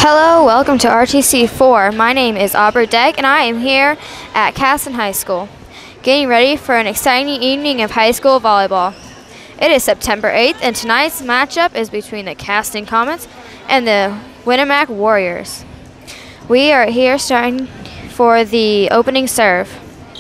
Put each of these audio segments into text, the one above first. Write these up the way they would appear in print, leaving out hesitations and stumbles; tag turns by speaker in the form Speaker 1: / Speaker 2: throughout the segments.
Speaker 1: Hello, welcome to RTC4. My name is Aubrey Deck, and I am here at Caston High School, getting ready for an exciting evening of high school volleyball. It is September 8th, and tonight's matchup is between the Caston Comets and the Winnemac Warriors. We are here starting for the opening serve.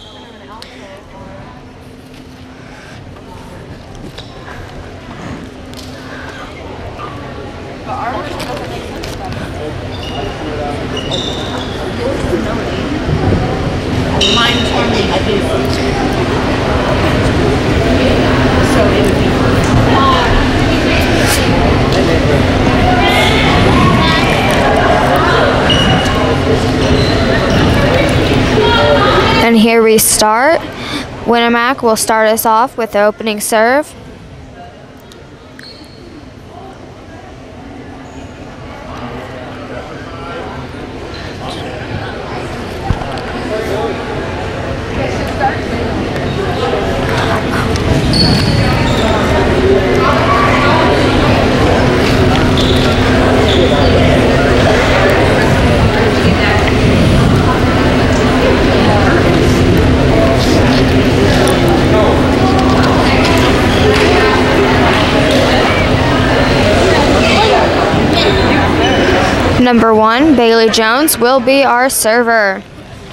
Speaker 1: And here we start. Winnemac will start us off with the opening serve. Number 1, Bailey Jones, will be our server.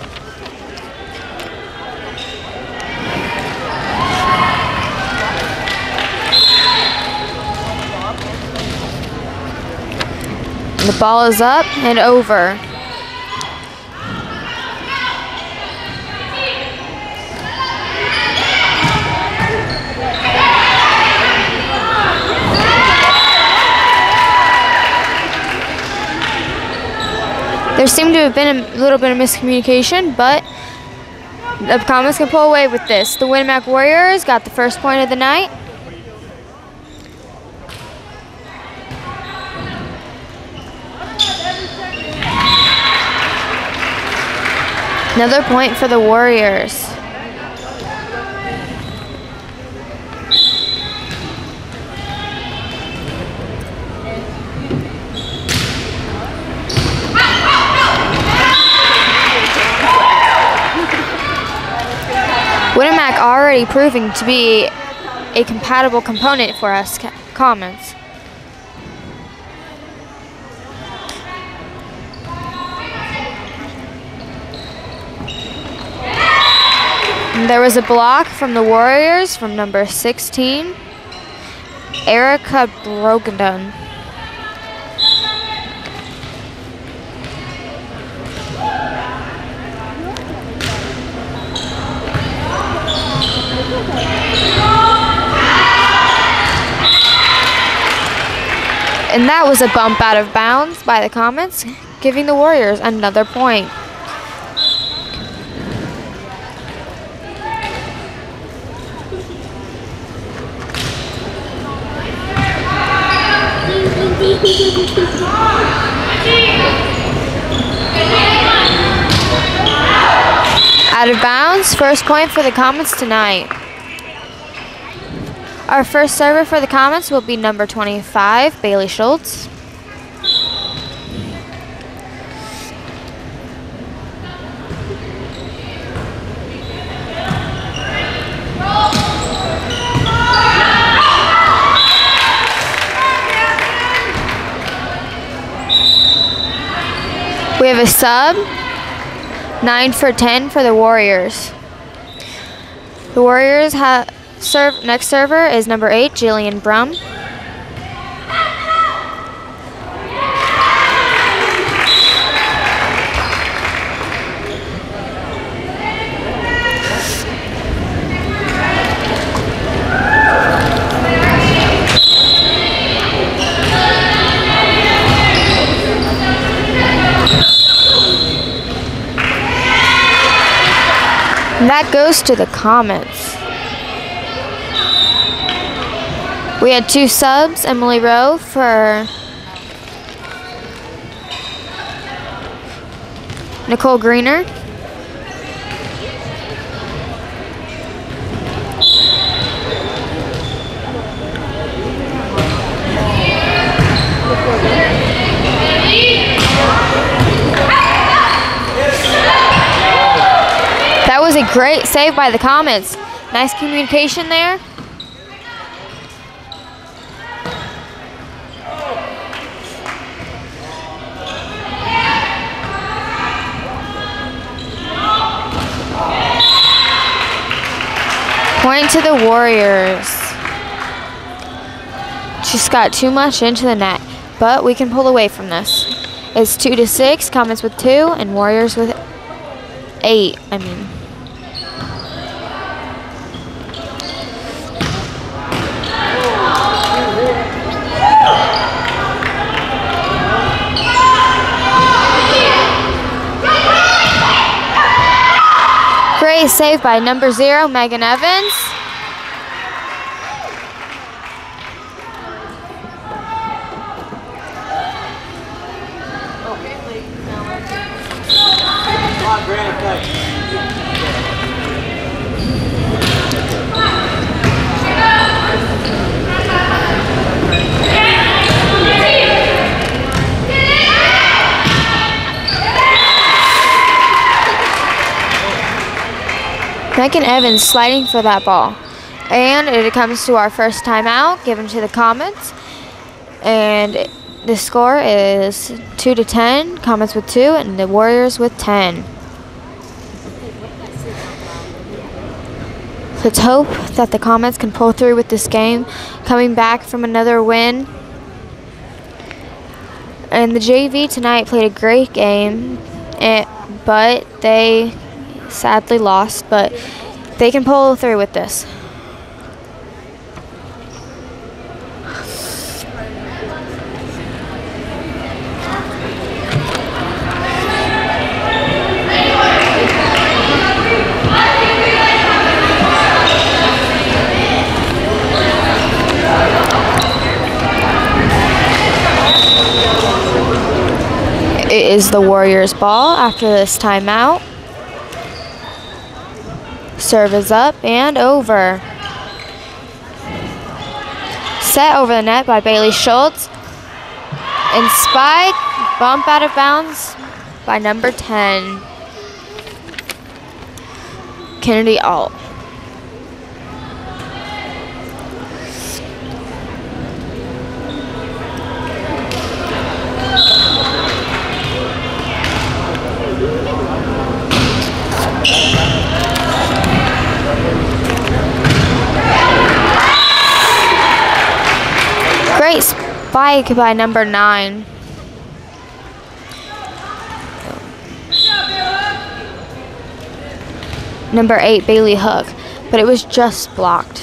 Speaker 1: The ball is up and over. There seemed to have been a little bit of miscommunication, but the Comets can pull away with this. The Winnemac Warriors got the first point of the night. Another point for the Warriors. Winnemac already proving to be a compatible component for us Comets. There was a block from the Warriors from number 16, Erica Brogandon. And that was a bump out of bounds by the Comets, giving the Warriors another point. Out of bounds, first point for the Comets tonight. Our first server for the Comets will be number 25, Bailey Schultz. We have a sub, 9 for 10 for the Warriors. The Warriors have next server is number 8, Jillian Brum. And that goes to the Comets. We had 2 subs, Emily Rowe for Nicole Greener. a great save by the Comets. Nice communication there. Point to the Warriors. Just got too much into the net, but we can pull away from this. It's 2-6, Comets with 2, and Warriors with 8, Great save by number 0, Megan Evans. Megan Evans sliding for that ball. And it comes to our first timeout given to the Comets. And the score is 2-10, Comets with 2 and the Warriors with 10. Let's hope that the Comets can pull through with this game, coming back from another win. And the JV tonight played a great game, but they sadly lost, but they can pull through with this. It is the Warriors' ball after this timeout. Serve is up and over. Set over the net by Bailey Schultz. And spike, bump out of bounds by number 10, Kennedy Alt. Great spike by number 9. Number 8, Bailey Hook, but it was just blocked.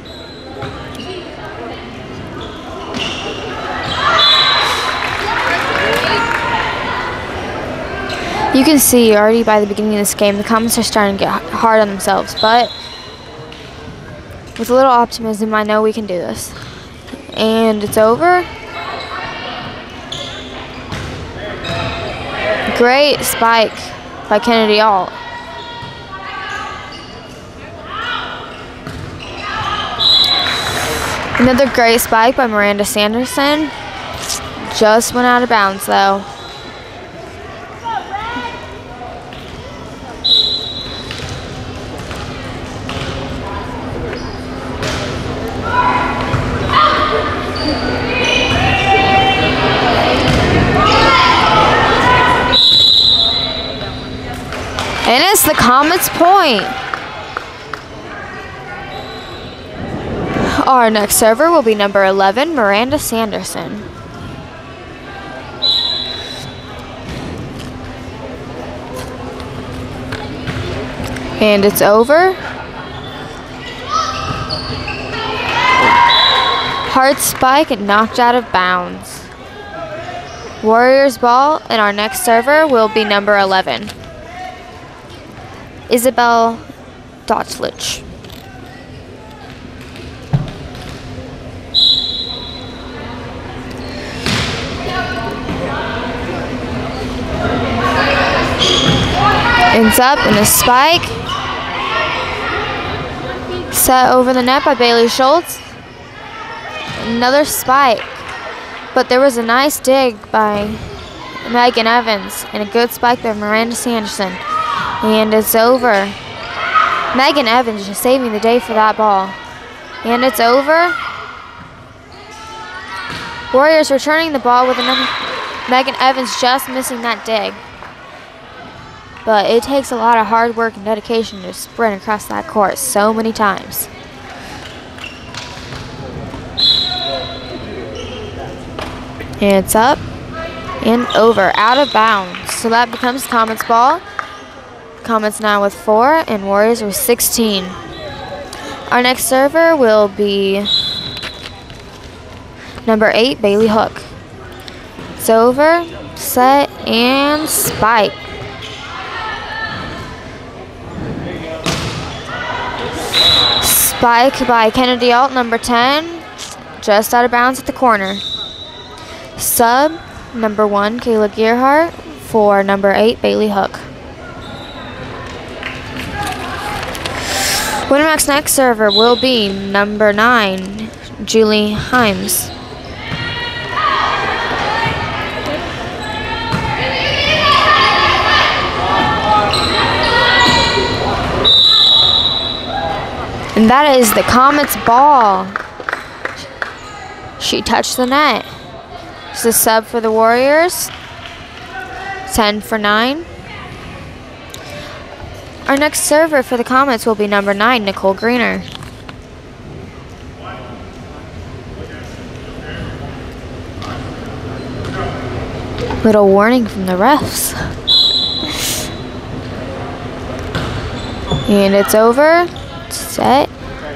Speaker 1: You can see already by the beginning of this game, the Comets are starting to get hard on themselves, but with a little optimism, I know we can do this. And it's over. Great spike by Kennedy Alt. Another great spike by Miranda Sanderson. Just went out of bounds though. And it's the Comets' point. Our next server will be number 11, Miranda Sanderson. And it's over. Hard spike and knocked out of bounds. Warriors ball, and our next server will be number 11. Isabel Dotzlich. Ends up in a spike. Set over the net by Bailey Schultz. Another spike. But there was a nice dig by Megan Evans and a good spike by Miranda Sanderson. And it's over. Megan Evans just saving the day for that ball. And it's over. Warriors returning the ball with another. Megan Evans just missing that dig. But it takes a lot of hard work and dedication to sprint across that court so many times. And it's up and over, out of bounds. So that becomes Comets ball. Comets now with 4 and Warriors with 16. Our next server will be number 8, Bailey Hook. It's over, set, and spike. Spike by Kennedy Alt, number 10, just out of bounds at the corner. Sub, number 1, Kayla Gearhart, for number 8, Bailey Hook. Winamax next server will be number 9, Julie Himes. And that is the Comets ball. She touched the net. It's a sub for the Warriors. 10 for 9. Our next server for the Comets will be number 9, Nicole Greener. Little warning from the refs. And it's over. Set.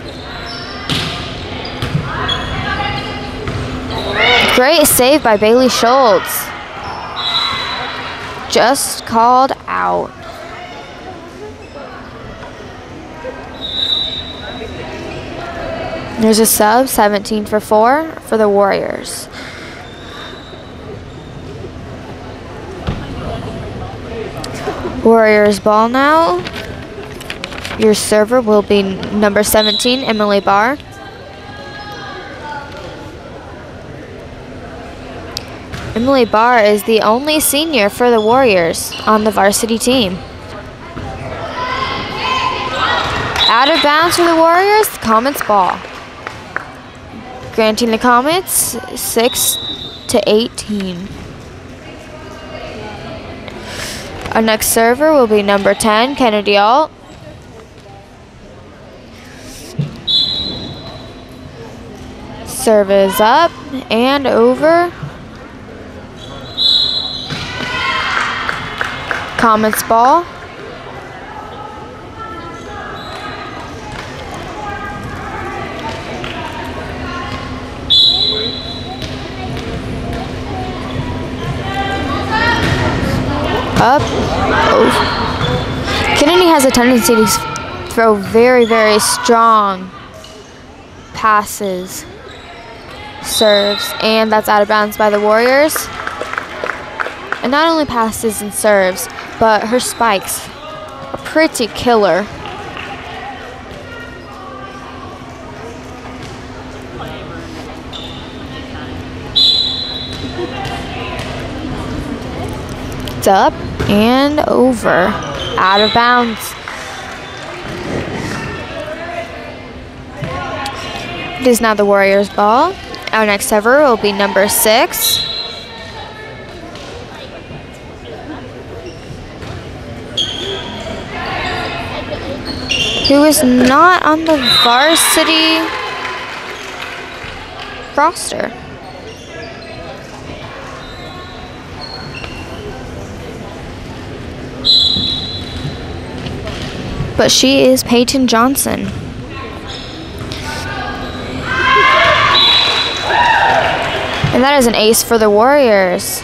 Speaker 1: Great save by Bailey Schultz. Just called out. There's a sub, 17 for 4 for the Warriors. Warriors ball now. Your server will be number 17, Emily Barr. Emily Barr is the only senior for the Warriors on the varsity team. Out of bounds for the Warriors, Comets ball. Granting the Comets 6-18. Our next server will be number 10, Kennedy Alt. Serve is up and over. Comets ball. Up. Oh. Kennedy has a tendency to throw very, very strong passes, serves, and that's out of bounds by the Warriors. And not only passes and serves, but her spikes are pretty killer. It's up and over, out of bounds. It is now the Warriors ball. Our next server will be number 6. Who is not on the varsity roster. But she is Peyton Johnson. And that is an ace for the Warriors.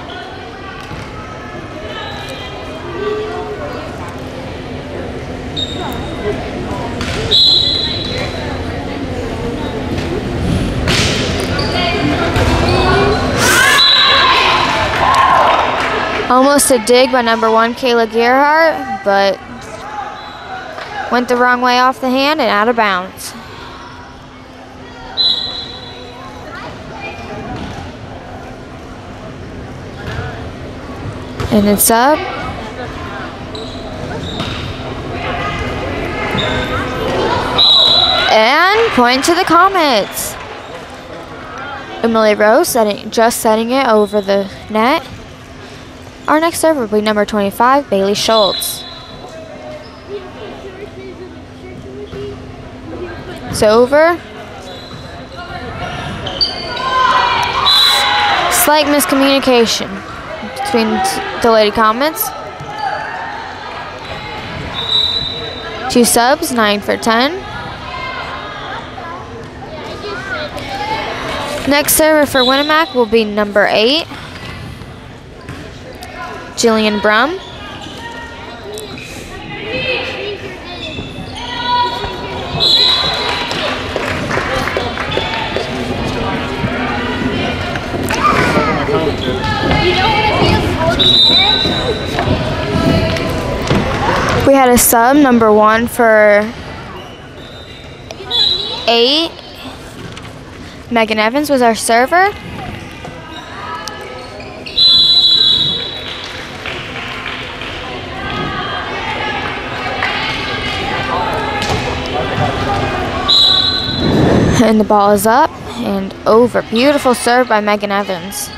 Speaker 1: Almost a dig by number 1, Kayla Gearhart, but went the wrong way off the hand and out of bounds. And it's up. And point to the Comets. Emily Rose just setting it over the net. Our next server will be number 25, Bailey Schultz. It's over. Slight miscommunication between the Lady Comets. 2 subs, 9 for 10. Next server for Winnemac will be number 8, Jillian Brum. We had a sub, number 1 for 8. Megan Evans was our server. And the ball is up and over. Beautiful serve by Megan Evans.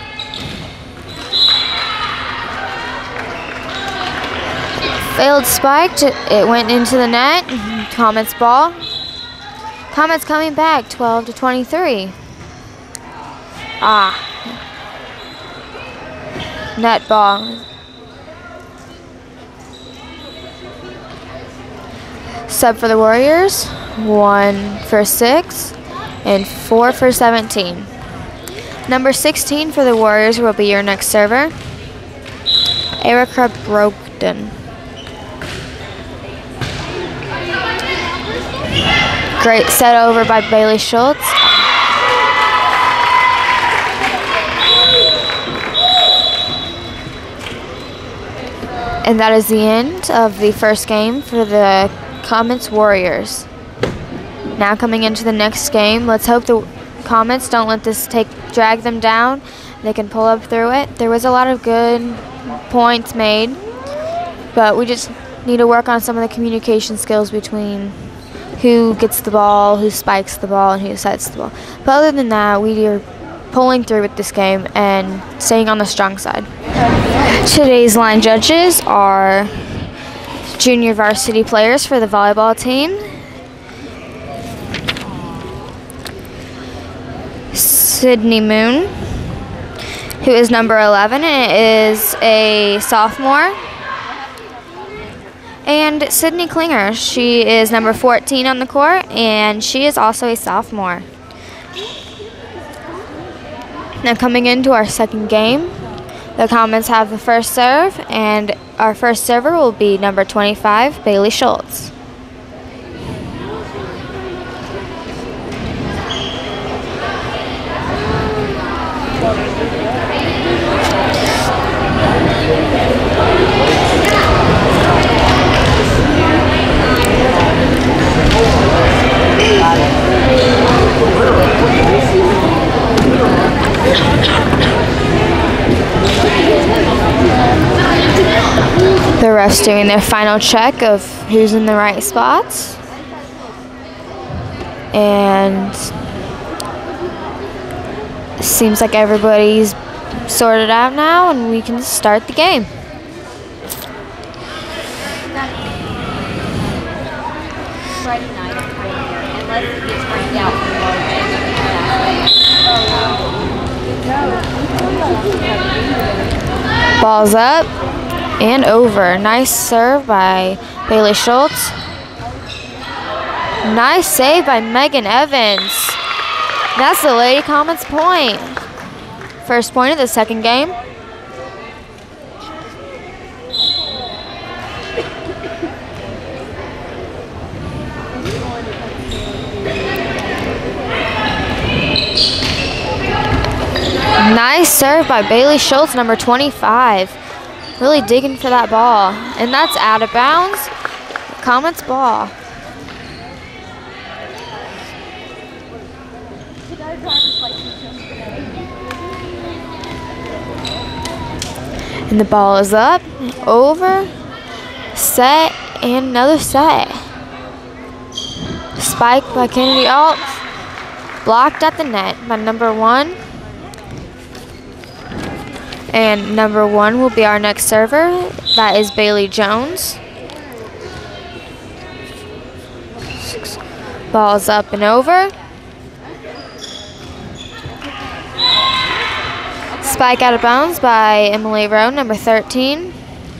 Speaker 1: Failed spike, it went into the net. Comets ball. Comets coming back, 12 to 23. Net ball. Sub for the Warriors, 1 for 6 and 4 for 17. Number 16 for the Warriors will be your next server, Erica Brogdon. Great set over by Bailey Schultz. And that is the end of the first game for the Comets Warriors. Now coming into the next game, let's hope the Comets don't let this drag them down. They can pull up through it. There was a lot of good points made, but we just need to work on some of the communication skills between who gets the ball, who spikes the ball, and who sets the ball. But other than that, we are pulling through with this game and staying on the strong side. Today's line judges are junior varsity players for the volleyball team. Sydney Moon, who is number 11 and is a sophomore. And Sydney Klinger, she is number 14 on the court, and she is also a sophomore. Now coming into our second game, the Comets have the first serve, and our first server will be number 25, Bailey Schultz. The refs doing their final check of who's in the right spots. And seems like everybody's sorted out now, and we can start the game. Ball's up and over. Nice serve by Bailey Schultz. Nice save by Megan Evans. That's the Lady Comets point. First point of the second game. Nice serve by Bailey Schultz, number 25. Really digging for that ball. And that's out of bounds. Comets ball. And the ball is up, over, set, and another set. Spike by Kennedy Alt. Blocked at the net by number 1. And number 1 will be our next server. That is Bailey Jones. Ball's up and over. Spike out of bounds by Emily Rowe, number 13.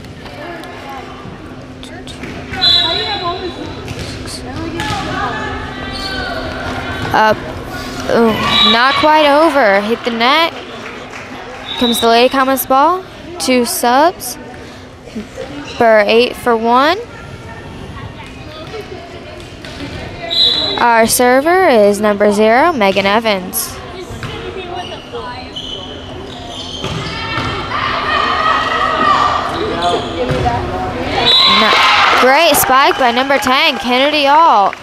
Speaker 1: Up. Ooh, not quite over. Hit the net. Comes the Lady Comets ball. 2 subs. For 8 for 1. Our server is number 0, Megan Evans. Great spike by number 10, Kennedy Alt.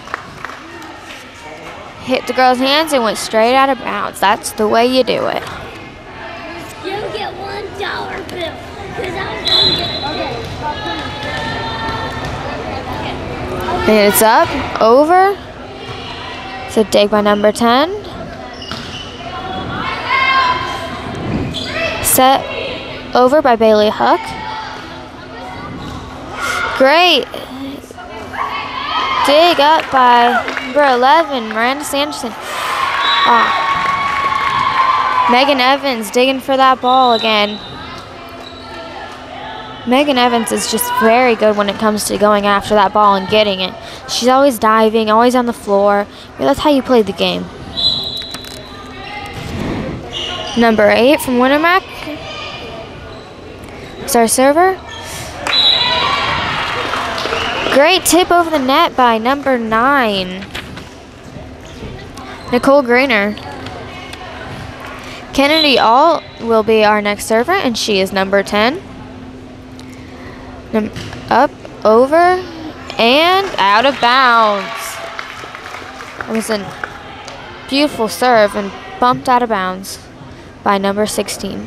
Speaker 1: Hit the girl's hands and went straight out of bounds. That's the way you do it.
Speaker 2: You get $1 bill.
Speaker 1: And it's up, over. It's a dig by number 10. Set over by Bailey Hook. Great. Dig up by number 11, Miranda Sanderson. Megan Evans digging for that ball again. Megan Evans is just very good when it comes to going after that ball and getting it. She's always diving, always on the floor. That's how you play the game. Number 8 from Winamac is our server. Great tip over the net by number 9, Nicole Greener. Kennedy Alt will be our next server, and she is number 10. Up, over, and out of bounds. It was a beautiful serve and bumped out of bounds by number 16.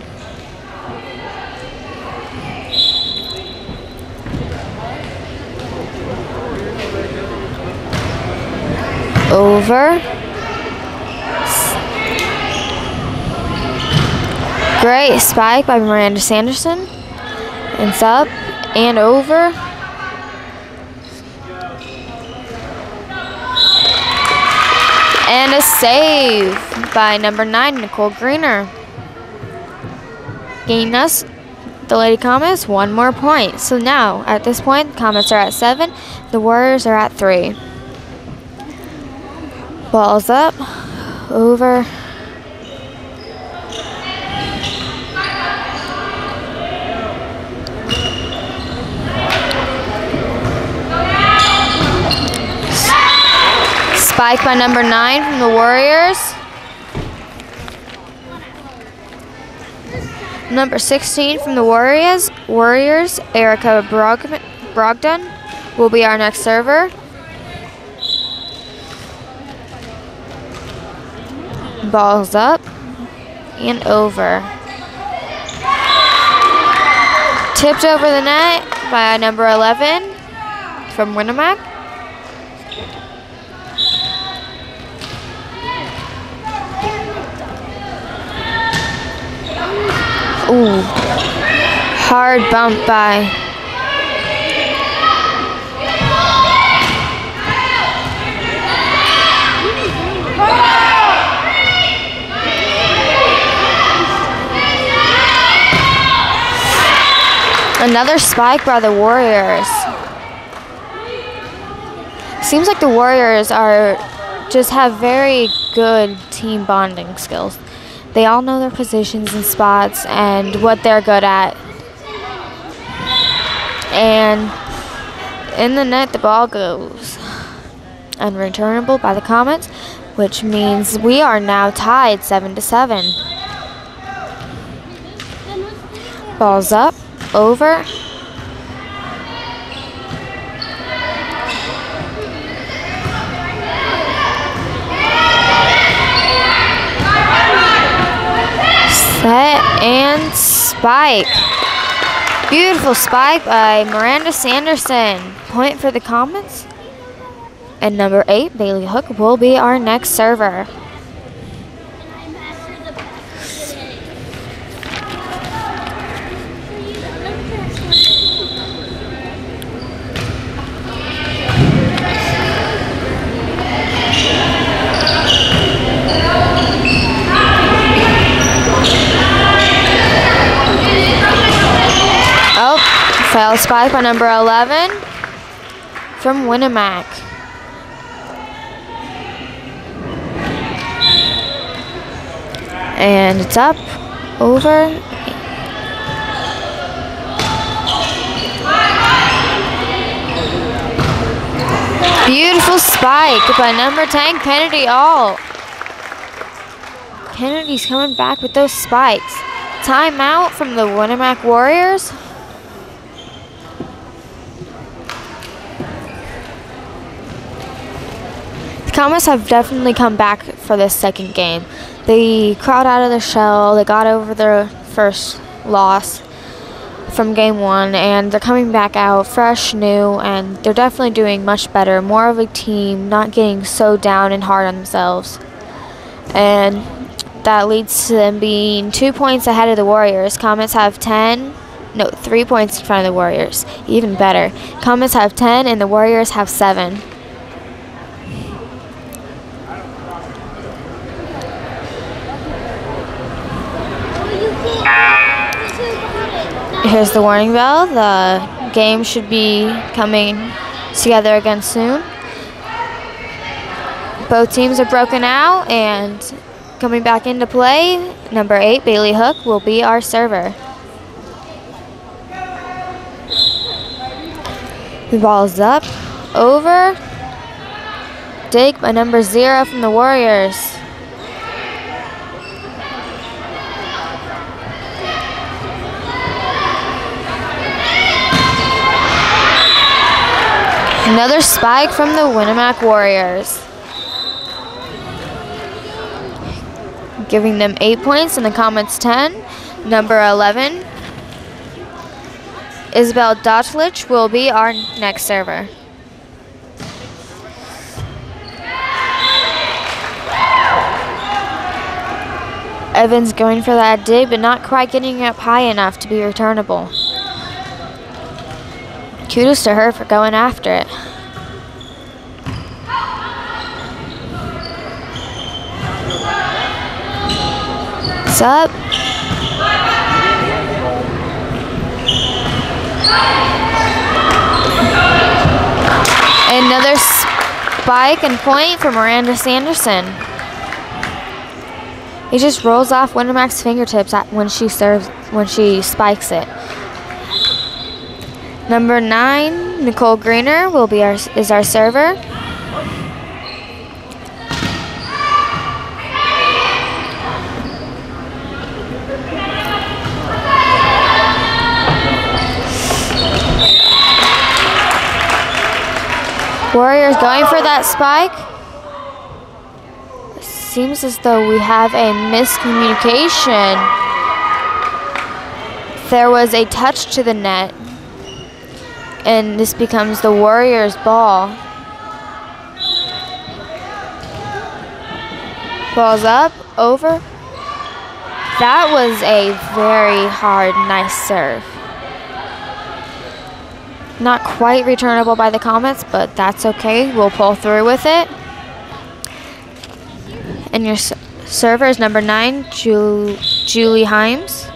Speaker 1: Over. Great spike by Miranda Sanderson. It's up and over. And a save by number 9, Nicole Greener. Gaining us, the Lady Comets, 1 more point. So now, at this point, the Comets are at 7. The Warriors are at 3. Ball's up, over. Spike by number 9 from the Warriors. Number 16 from the Warriors, Erica Brogdon will be our next server. Ball's up and over. Tipped over the net by number 11 from Winamac. Ooh, hard bump by another spike by the Warriors. Seems like the Warriors just have very good team bonding skills. They all know their positions and spots and what they're good at. And in the net, the ball goes unreturnable by the Comets, which means we are now tied 7-7. Ball's up, over. Set and spike. Beautiful spike by Miranda Sanderson. Point for the Comets. And number 8, Bailey Hook, will be our next server.
Speaker 2: I mastered the pass today.
Speaker 1: Oh, failed spike by number 11 from Winnemac. And it's up, over. Beautiful spike by number 10, Kennedy All. Kennedy's coming back with those spikes. Timeout from the Winnemac Warriors. The Comets have definitely come back for this second game. They crawled out of their shell, they got over their first loss from game 1, and they're coming back out fresh, new, and they're definitely doing much better. More of a team, not getting so down and hard on themselves. And that leads to them being 2 points ahead of the Warriors. Comets have 3 points in front of the Warriors. Even better. Comets have 10 and the Warriors have 7. Here's the warning bell. The game should be coming together again soon. Both teams are broken out and coming back into play. Number 8, Bailey Hook, will be our server. The ball is up, over. Dig by number 0 from the Warriors. Another spike from the Winnemac Warriors, giving them 8 points and the Comets 10. Number 11, Isabel Dotlich, will be our next server. Evans going for that dig, but not quite getting up high enough to be returnable. Kudos to her for going after it. It's up. Another spike and point for Miranda Sanderson. It just rolls off Winnemac's fingertips when she spikes it. Number 9, Nicole Greener, is our server. Warriors going for that spike. Seems as though we have a miscommunication. There was a touch to the net. And this becomes the Warriors' ball. Ball's up, over. That was a very hard, nice serve. Not quite returnable by the Comets, but that's okay. We'll pull through with it. And your server is number 9, Julie Himes.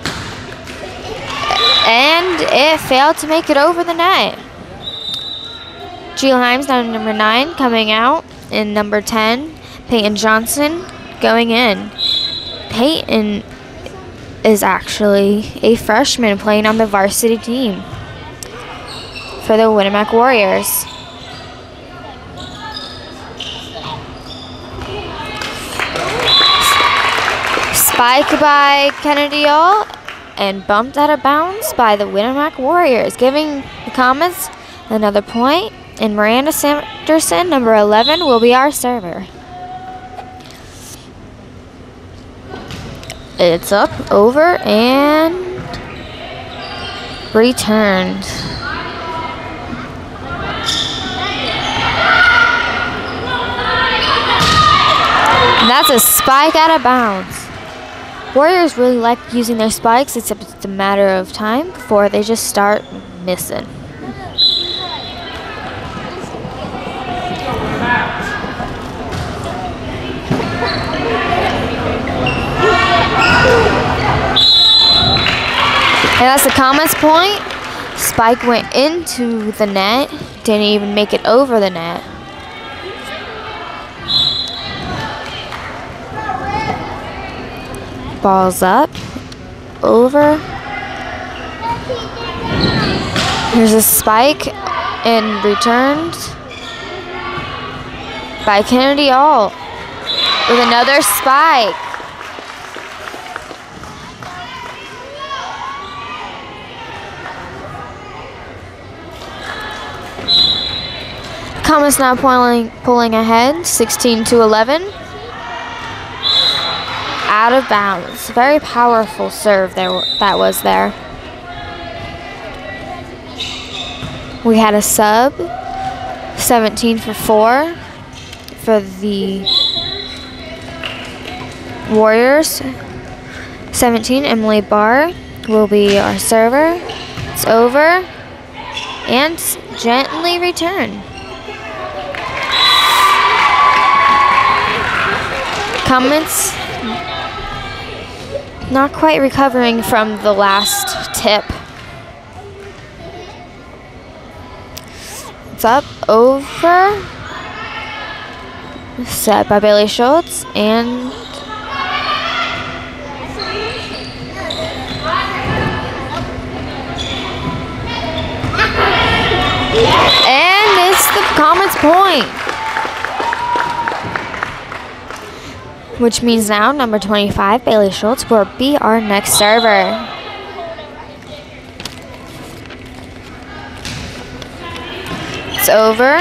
Speaker 1: And it failed to make it over the net. Julie Himes, now number 9, coming out. And number 10, Peyton Johnson, going in. Peyton is actually a freshman playing on the varsity team for the Winnemac Warriors. Spike by Kennedy All and bumped out of bounds by the Winnemac Warriors, giving the Comets another point. And Miranda Sanderson, number 11, will be our server. It's up, over, and returned. And that's a spike out of bounds. Warriors really like using their spikes, except it's a matter of time before they just start missing. And that's the Comets point. Spike went into the net, didn't even make it over the net. Ball's up, over. Here's a spike and returned by Kennedy Alt with another spike. Comets now pulling ahead, 16-11. Out of bounds. Very powerful serve that was there. We had a sub, 17 for 4 for the Warriors. 17, Emily Barr will be our server. It's over and gently returned. Comets not quite recovering from the last tip. It's up, over, set by Bailey Schultz, and it's the Comets point. Which means now number 25, Bailey Schultz, will be our next server. It's over.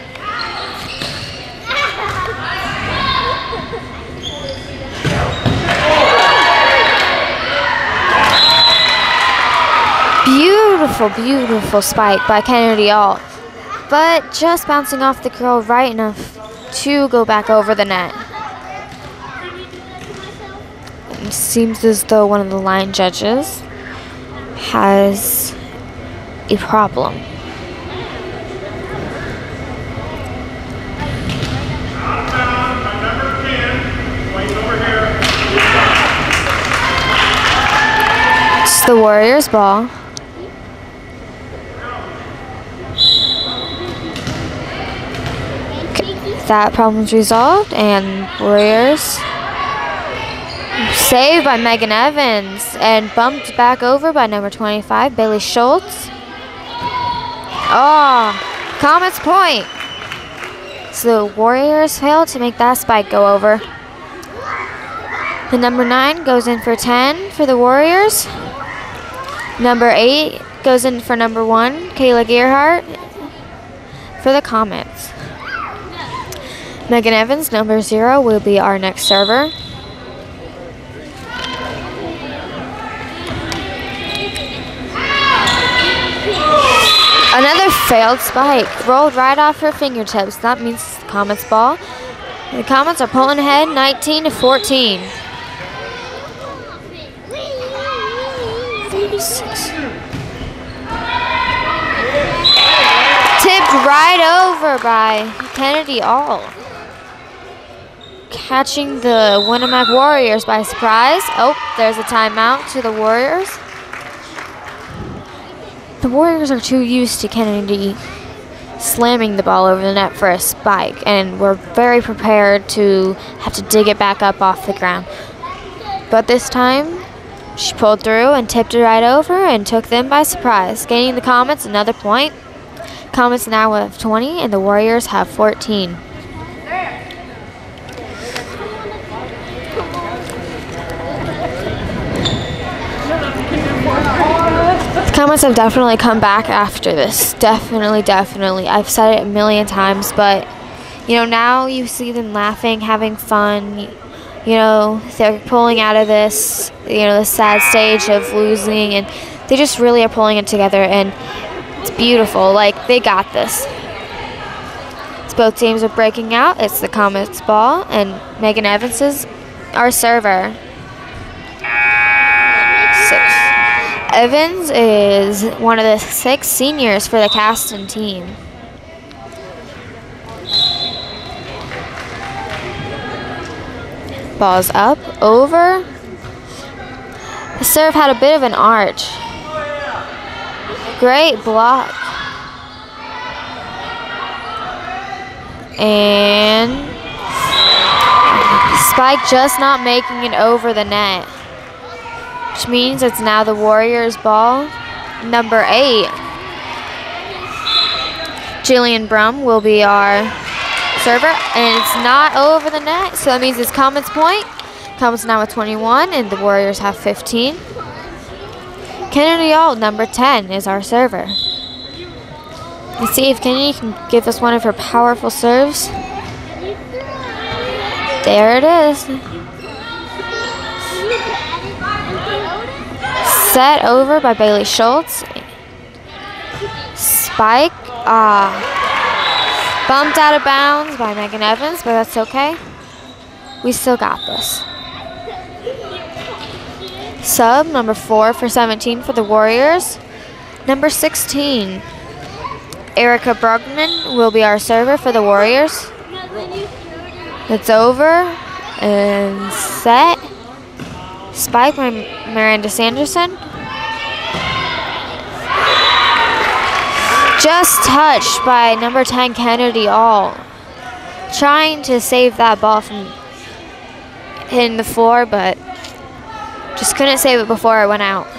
Speaker 1: Beautiful, beautiful spike by Kennedy Alt, but just bouncing off the curl right enough to go back over the net. It seems as though one of the line judges has a problem. It's the Warriors' ball. That problem's resolved, and Warriors saved by Megan Evans and bumped back over by number 25, Bailey Schultz. Oh, Comets point. So the Warriors failed to make that spike go over. The number 9 goes in for 10 for the Warriors. Number 8 goes in for number 1, Kayla Gearhart, for the Comets. Megan Evans, number 0, will be our next server. Another failed spike, rolled right off her fingertips. That means it's the Comets ball. The Comets are pulling ahead, 19-14. 36. Tipped right over by Kennedy Alt, catching the Winnemac Warriors by surprise. Oh, there's a timeout to the Warriors. The Warriors are too used to Kennedy slamming the ball over the net for a spike, and we're very prepared to have to dig it back up off the ground. But this time, she pulled through and tipped it right over and took them by surprise, gaining the Comets another point. Comets now have 20, and the Warriors have 14. The Comets have definitely come back after this. Definitely. I've said it a million times, but you know, now you see them laughing, having fun. You know, they're pulling out of this, you know, the sad stage of losing, and they just really are pulling it together, and it's beautiful. Like, they got this. Both teams are breaking out. It's the Comets ball, and Megan Evans is our server. 6. Evans is one of the 6 seniors for the Caston team. Ball's up, over. The serve had a bit of an arch. Great block. And spike just not making it over the net, which means it's now the Warriors ball. Number 8, Jillian Brum will be our server, and it's not over the net, so that means it's Comets point. Comets now with 21, and the Warriors have 15. Kennedy Auld, number 10, is our server. Let's see if Kennedy can give us one of her powerful serves. There it is. Set over by Bailey Schultz. Spike. Bumped out of bounds by Megan Evans, but that's okay. We still got this. Sub, number 4 for 17 for the Warriors. Number 16, Erica Brugman will be our server for the Warriors. It's over and set. Spike by Miranda Sanderson. Just touched by number 10, Kennedy Auld. Trying to save that ball from hitting the floor, but just couldn't save it before it went out.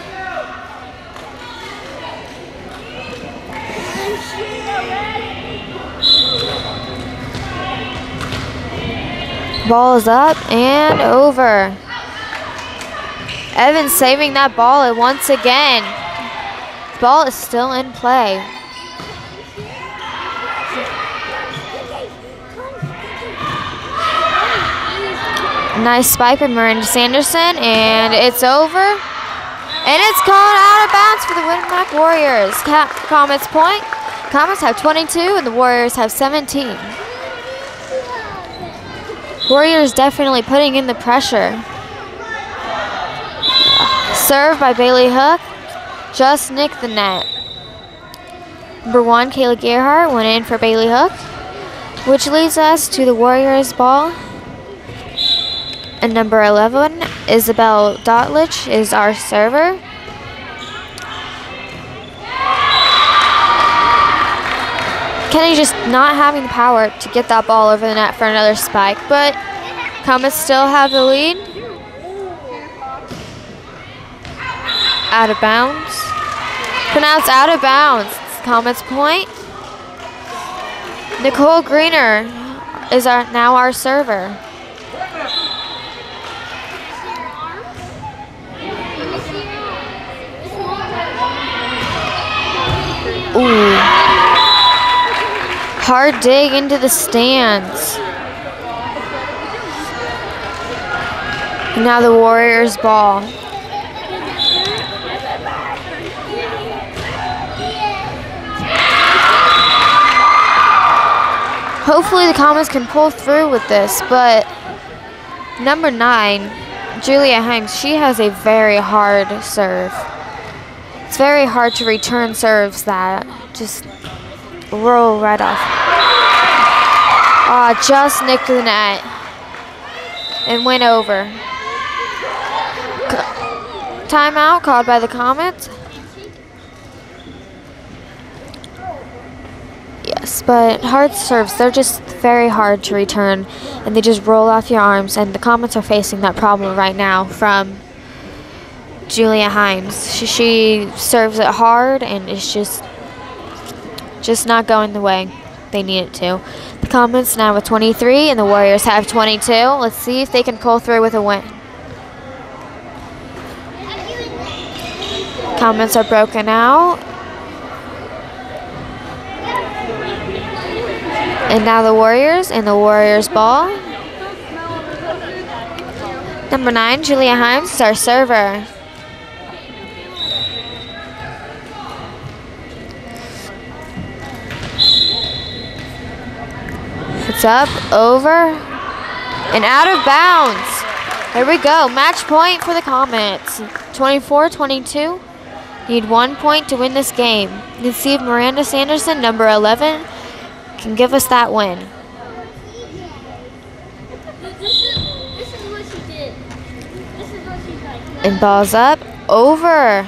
Speaker 1: Ball is up and over. Evans saving that ball once again. Ball is still in play. Nice spike by Miranda Sanderson, and it's over. And it's called out of bounds for the Winamac Warriors. Comets point. Comets have 22 and the Warriors have 17. Warriors definitely putting in the pressure. Serve by Bailey Hook. Just nicked the net. Number 1, Kayla Gerhardt went in for Bailey Hook, which leads us to the Warriors ball. And number 11, Isabel Dotlich is our server. Kenny just not having the power to get that ball over the net for another spike, but Comets still have the lead. Out of bounds. Pronounced out of bounds. It's Comets point. Nicole Greener is now our server. Ooh. Hard dig into the stands. And now the Warriors ball. Hopefully the Comets can pull through with this, but number 9, Julia Himes, she has a very hard serve. It's very hard to return serves that just roll right off. Just nicked the net and went over. Timeout called by the Comets. Yes, but hard serves, they're just very hard to return and they just roll off your arms, and the Comets are facing that problem right now from Julia Himes. She serves it hard and it's just not going the way they need it to. The Comets now with 23 and the Warriors have 22. Let's see if they can pull through with a win. Comets are broken out. And now the Warriors and the Warriors ball. Number 9, Julia Himes is our server. It's up, over, and out of bounds. There we go. Match point for the Comets. 24-22. Need 1 point to win this game. Let's see if Miranda Sanderson, number 11, can give us that win.
Speaker 2: This is what she did. This is what she's like.
Speaker 1: And ball's up, over.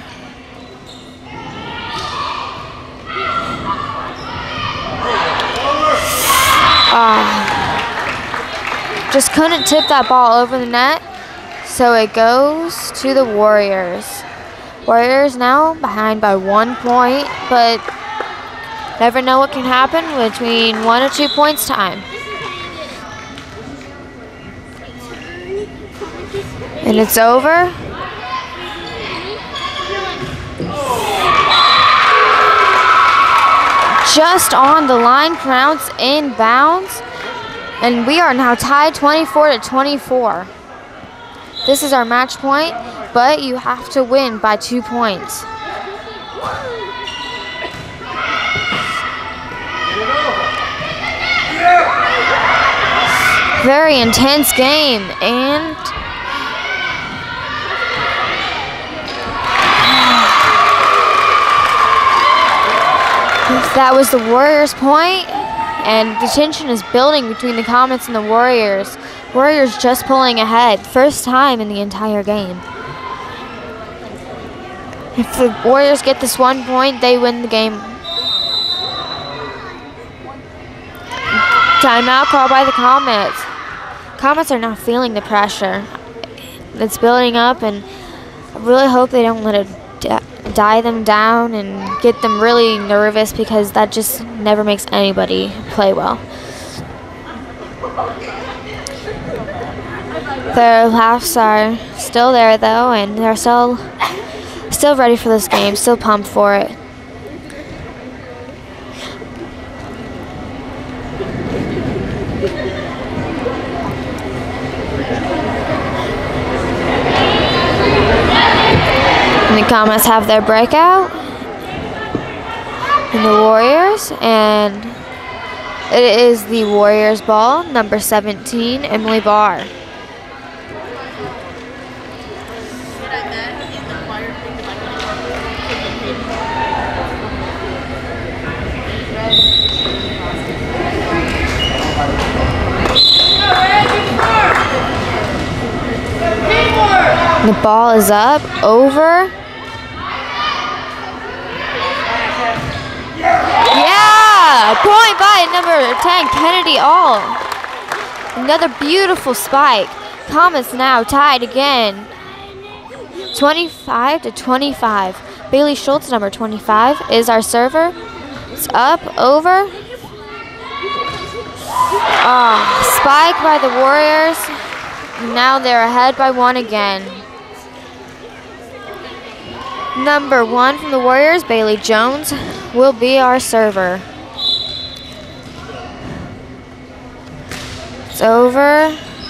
Speaker 1: Just couldn't tip that ball over the net, so it goes to the Warriors. Warriors now behind by 1 point, but never know what can happen between 1 or 2 points time. And it's over. Just on the line, pronounced inbounds. And we are now tied 24-24. This is our match point, but you have to win by 2 points. Very intense game, and that was the Warriors' point. And the tension is building between the Comets and the Warriors. Warriors just pulling ahead. First time in the entire game. If the Warriors get this 1 point, they win the game. Timeout called by the Comets. Comets are not feeling the pressure. It's building up, and I really hope they don't let it die them down and get them really nervous, because that just never makes anybody play well. Their laughs are still there though, and they're still ready for this game, still pumped for it. And the Comets have their breakout. And the Warriors, and it is the Warriors ball, number 17, Emily Barr. The ball is up, over. Yeah! Point by number 10, Kennedy All. Another beautiful spike. Comets now tied again. 25-25. Bailey Schultz, number 25, is our server. It's up, over. Spike by the Warriors. Now they're ahead by 1 again. Number 1 from the Warriors, Bailey Jones, will be our server. It's over.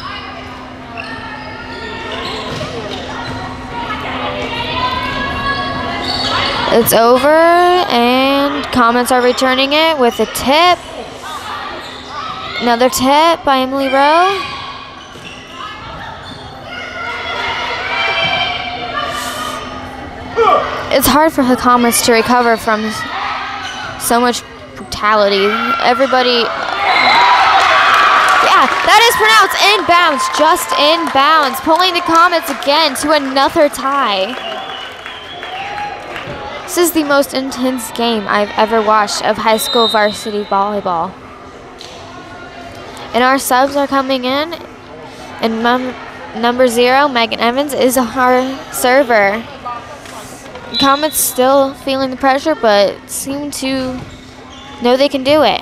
Speaker 1: It's over, and Comets are returning it with a tip. Another tip by Emily Rowe. It's hard for the Comets to recover from so much brutality. Everybody, yeah, that is pronounced inbounds, just inbounds, pulling the Comets again to another tie. This is the most intense game I've ever watched of high school varsity volleyball. And our subs are coming in, and number 0, Megan Evans, is our server. Comets still feeling the pressure, but seem to know they can do it.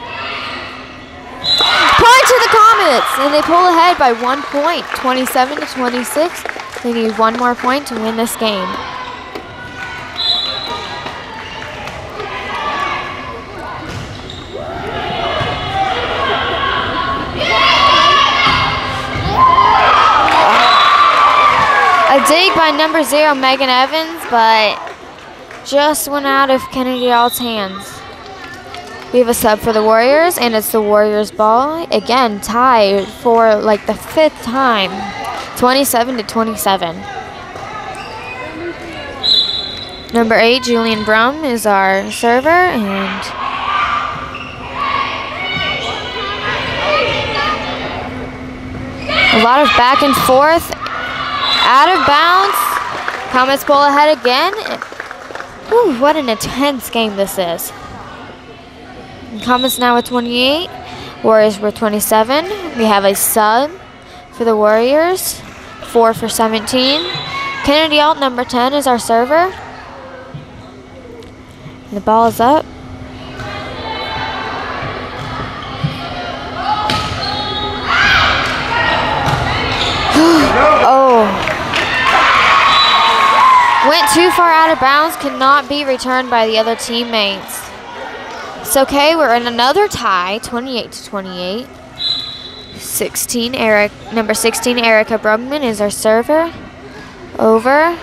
Speaker 1: Point to the Comets, and they pull ahead by 1 point, 27-26. They need 1 more point to win this game. A dig by number 0, Megan Evans, but just went out of Kennedy All's hands. We have a sub for the Warriors, and it's the Warriors ball. Again, tied for like the 5th time. 27-27. Number 8, Julian Brum, is our server, and a lot of back and forth. Out of bounds. Comets pull ahead again. Whew, what an intense game this is. Comets now with 28. Warriors with 27. We have a sub for the Warriors. 4 for 17. Kennedy Alt, number 10, is our server. And the ball is up. Oh. Went too far out of bounds, cannot be returned by the other teammates. It's okay, we're in another tie, 28-28. Number 16, Erica Brugman, is our server. Over.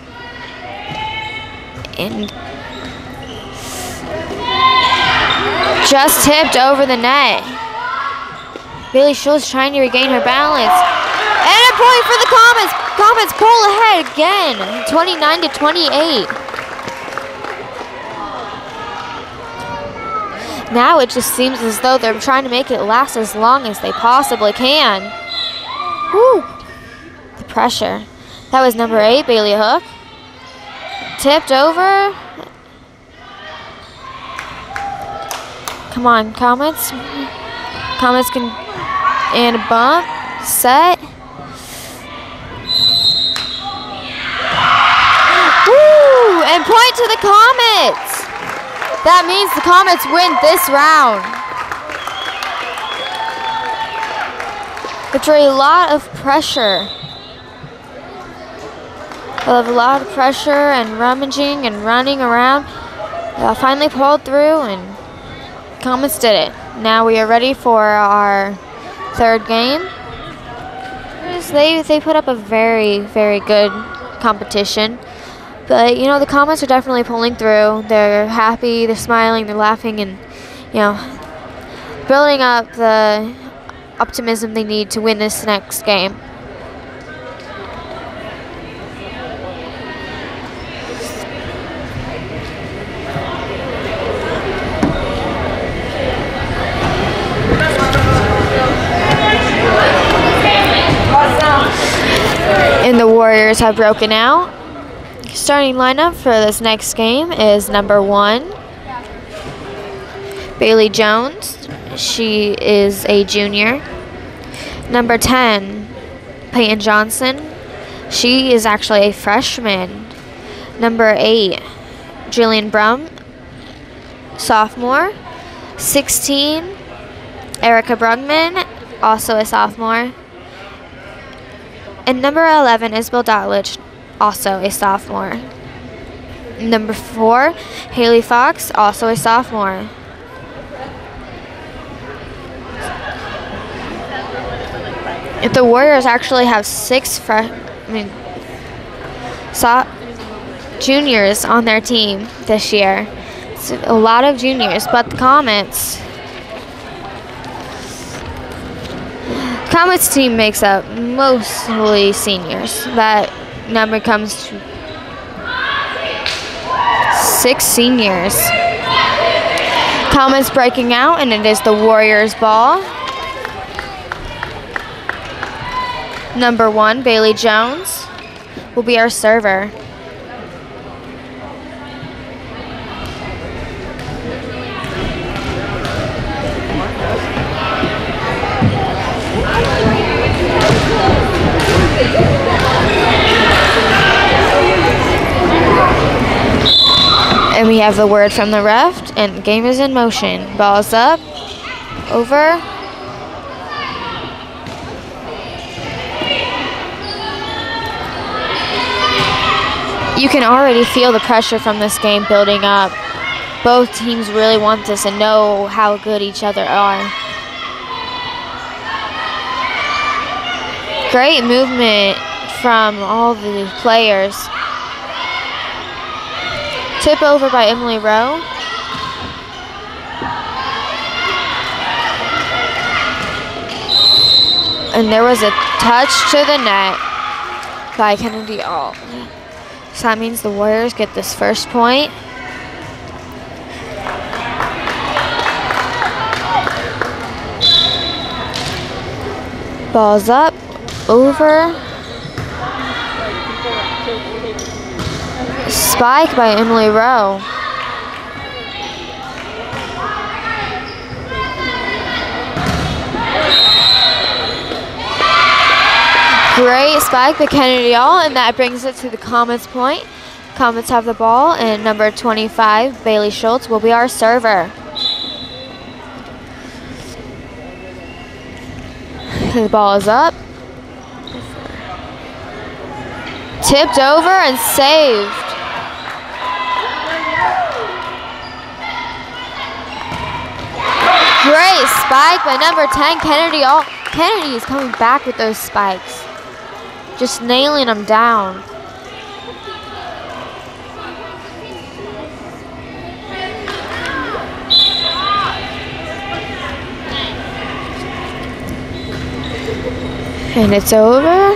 Speaker 1: And just tipped over the net. Bailey Schultz trying to regain her balance. And a point for the Comets. Comets pull ahead again, 29-28. Now it just seems as though they're trying to make it last as long as they possibly can. Woo! The pressure. That was number 8, Bailey Hook. Tipped over. Come on, Comets. Comets can, and a bump, set. Woo! And point to the Comets. That means the Comets win this round. After a lot of pressure. A lot of pressure and rummaging and running around. Finally pulled through, and Comets did it. Now we are ready for our 3rd game. They put up a very, very good competition. But, you know, the Comets are definitely pulling through. They're happy, they're smiling, they're laughing, and, you know, building up the optimism they need to win this next game. And the Warriors have broken out. Starting lineup for this next game is number 1, Bailey Jones. She is a junior. Number 10, Peyton Johnson. She is actually a freshman. Number 8, Julian Brum, sophomore. 16, Erica Brugman, also a sophomore. And number 11, Isabel Dotlich, also a sophomore. Number 4, Haley Fox, also a sophomore. The Warriors actually have 6 juniors on their team this year. It's a lot of juniors, but the Comets team makes up mostly seniors. That number comes to 6 seniors. Comets breaking out, and it is the Warriors ball. Number 1, Bailey Jones, will be our server. And we have the word from the ref, and the game is in motion. Ball's up, over. You can already feel the pressure from this game building up. Both teams really want this and know how good each other are. Great movement from all the players. Tip over by Emily Rowe. And there was a touch to the net by Kennedy Alt. So that means the Warriors get this first point. Ball's up, over. Spike by Emily Rowe. Great spike by Kennedy Alt, and that brings it to the Comets point. Comets have the ball, and number 25, Bailey Schultz, will be our server. The ball is up. Tipped over and saved. Great spike by number 10, Kennedy Alt. Kennedy is coming back with those spikes. Just nailing them down. And it's over.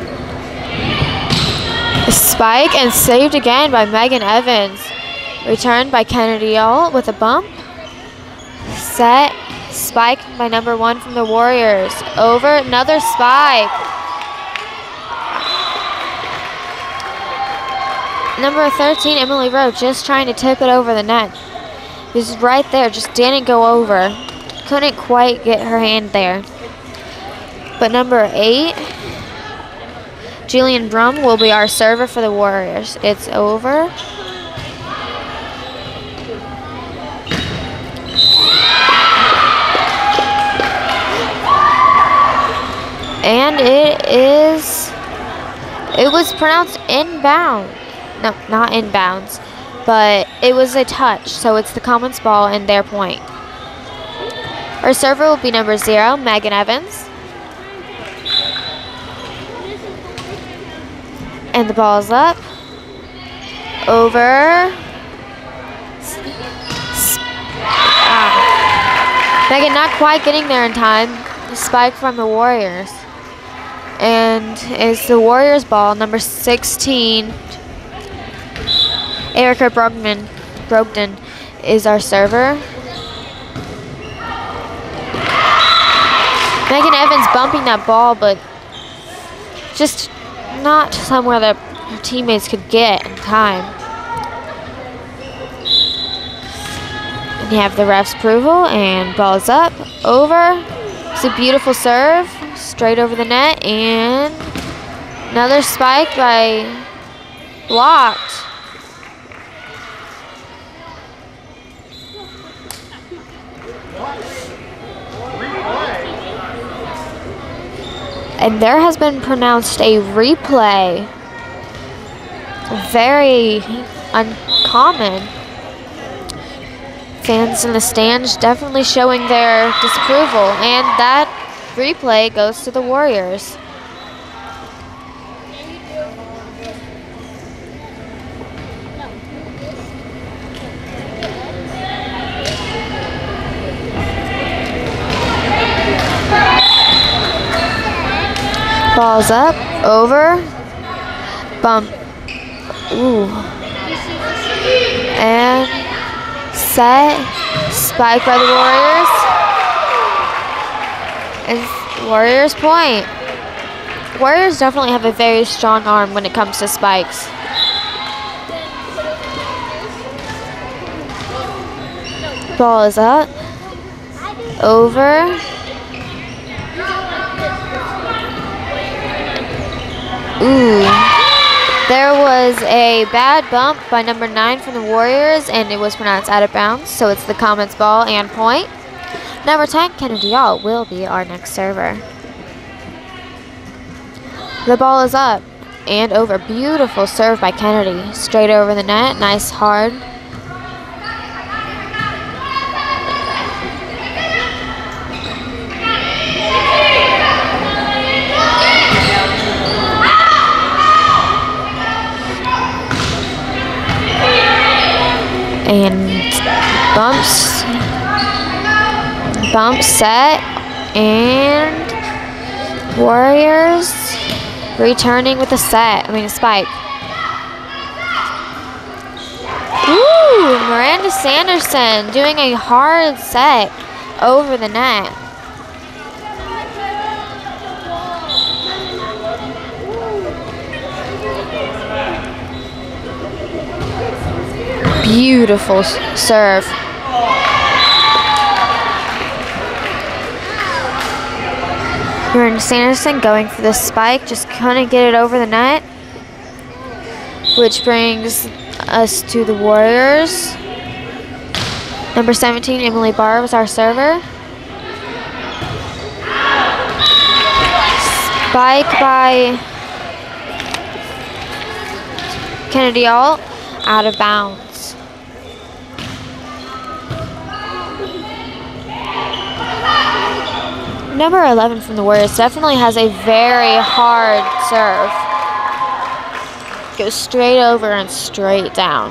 Speaker 1: A spike and saved again by Megan Evans. Returned by Kennedy Alt with a bump. Set. Spike by number 1 from the Warriors. Over. Another spike. Number 13, Emily Rowe, just trying to tip it over the net. It was right there, just didn't go over. Couldn't quite get her hand there. But number 8, Jillian Brum, will be our server for the Warriors. It's over. And it was pronounced inbound. No, not inbounds, but it was a touch, so it's the Comets ball and their point. Our server will be number 0, Megan Evans. And the ball's up. Over. Megan not quite getting there in time. Spike from the Warriors. And it's the Warriors ball, number 16. Erica Brogdon is our server. Megan Evans bumping that ball, but just not somewhere that her teammates could get in time. And you have the ref's approval, and ball's up, over. It's a beautiful serve, straight over the net, and another spike by blocked. And there has been pronounced a replay. Very uncommon. Fans in the stands definitely showing their disapproval. And that replay goes to the Warriors. Ball's up, over, bump, ooh, and set, spike by the Warriors, and Warriors point. Warriors definitely have a very strong arm when it comes to spikes. Ball is up, over. Ooh, there was a bad bump by number 9 from the Warriors, and it was pronounced out of bounds, so it's the Comets ball and point. Number 10, Kennedy Alt, will be our next server. The ball is up and over. Beautiful serve by Kennedy, straight over the net, nice hard. And bump set, and Warriors returning with a spike. Ooh, Miranda Sanderson doing a hard set over the net. Beautiful serve. Miranda Sanderson going for the spike, just couldn't get it over the net, which brings us to the Warriors. Number 17, Emily Barr was our server. Spike by Kennedy Alt, out of bounds. Number 11 from the Warriors definitely has a very hard serve. Goes straight over and straight down.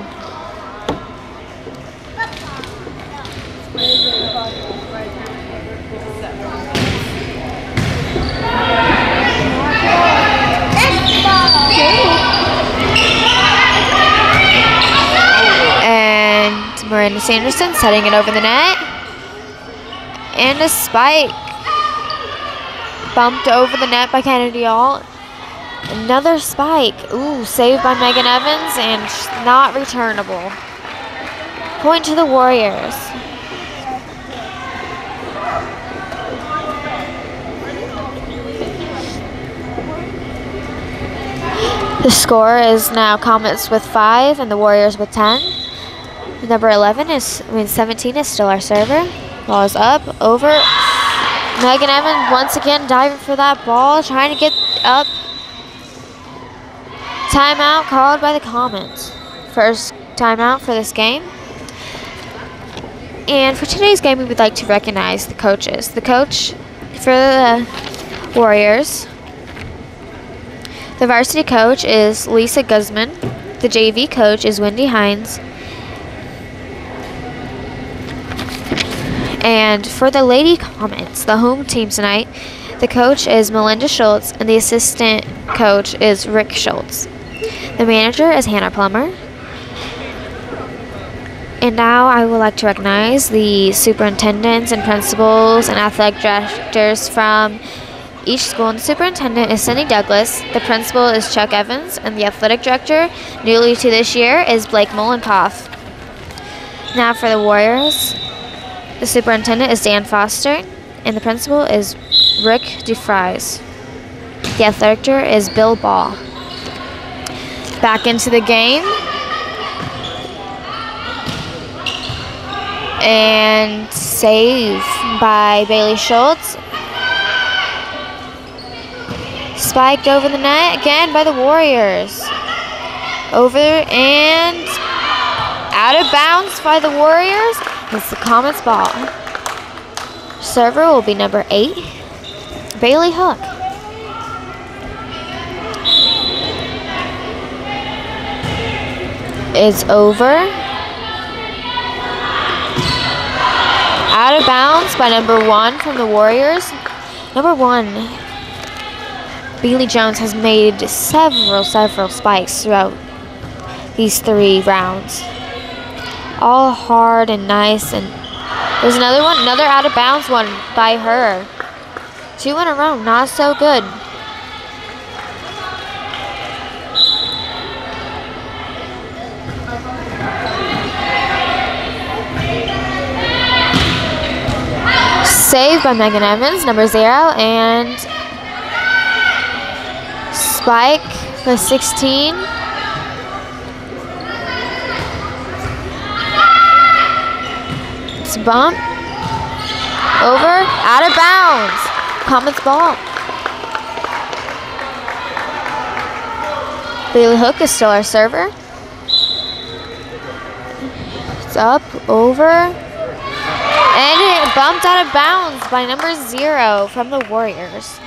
Speaker 1: And Miranda Sanderson setting it over the net. And a spike. Bumped over the net by Kennedy Alt. Another spike. Ooh, saved by Megan Evans and not returnable. Point to the Warriors. The score is now Comets with 5 and the Warriors with 10. Number 17 is still our server. Ball is up, over. Megan Evans once again diving for that ball, trying to get up. Timeout called by the Comets. First timeout for this game. And for today's game, we would like to recognize the coaches. The coach for the Warriors, the varsity coach is Lisa Guzman. The JV coach is Wendy Hines. And for the Lady Comets, the home team tonight, the coach is Melinda Schultz and the assistant coach is Rick Schultz. The manager is Hannah Plummer. And now I would like to recognize the superintendents and principals and athletic directors from each school. And the superintendent is Cindy Douglas, the principal is Chuck Evans, and the athletic director, newly to this year, is Blake Molenkoff. Now for the Warriors, the superintendent is Dan Foster, and the principal is Rick DeFries. The athletic director is Bill Ball. Back into the game. And save by Bailey Schultz. Spiked over the net again by the Warriors. Over and out of bounds by the Warriors. It's the Comets ball. Server will be number 8, Bailey Hook. It's over. Out of bounds by number 1 from the Warriors. Number 1, Bailey Jones has made several spikes throughout these 3 rounds. All hard and nice, and there's another one, another out of bounds one by her. 2 in a row, not so good. Saved by Megan Evans, number 0, and spike for 16. It's a bump. Over, out of bounds. Comets ball. Bailey Hook is still our server. It's up, over. And it bumped out of bounds by number 0 from the Warriors.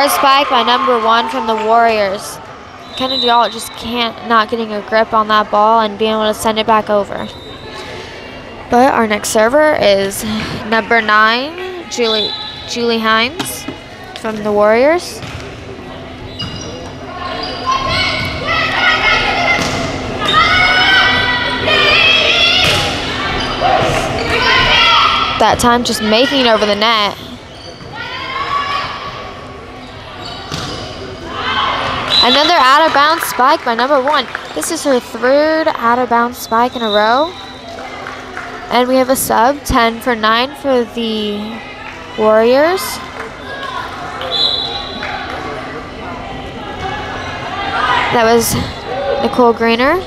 Speaker 1: Another spike by number 1 from the Warriors. Kennedy Alt just not getting a grip on that ball and being able to send it back over. But our next server is number 9, Julie Himes from the Warriors. That time just making it over the net. Another out of bounds spike by number 1. This is her 3rd out of bounds spike in a row. And we have a sub, 10 for 9 for the Warriors. That was Nicole Greener.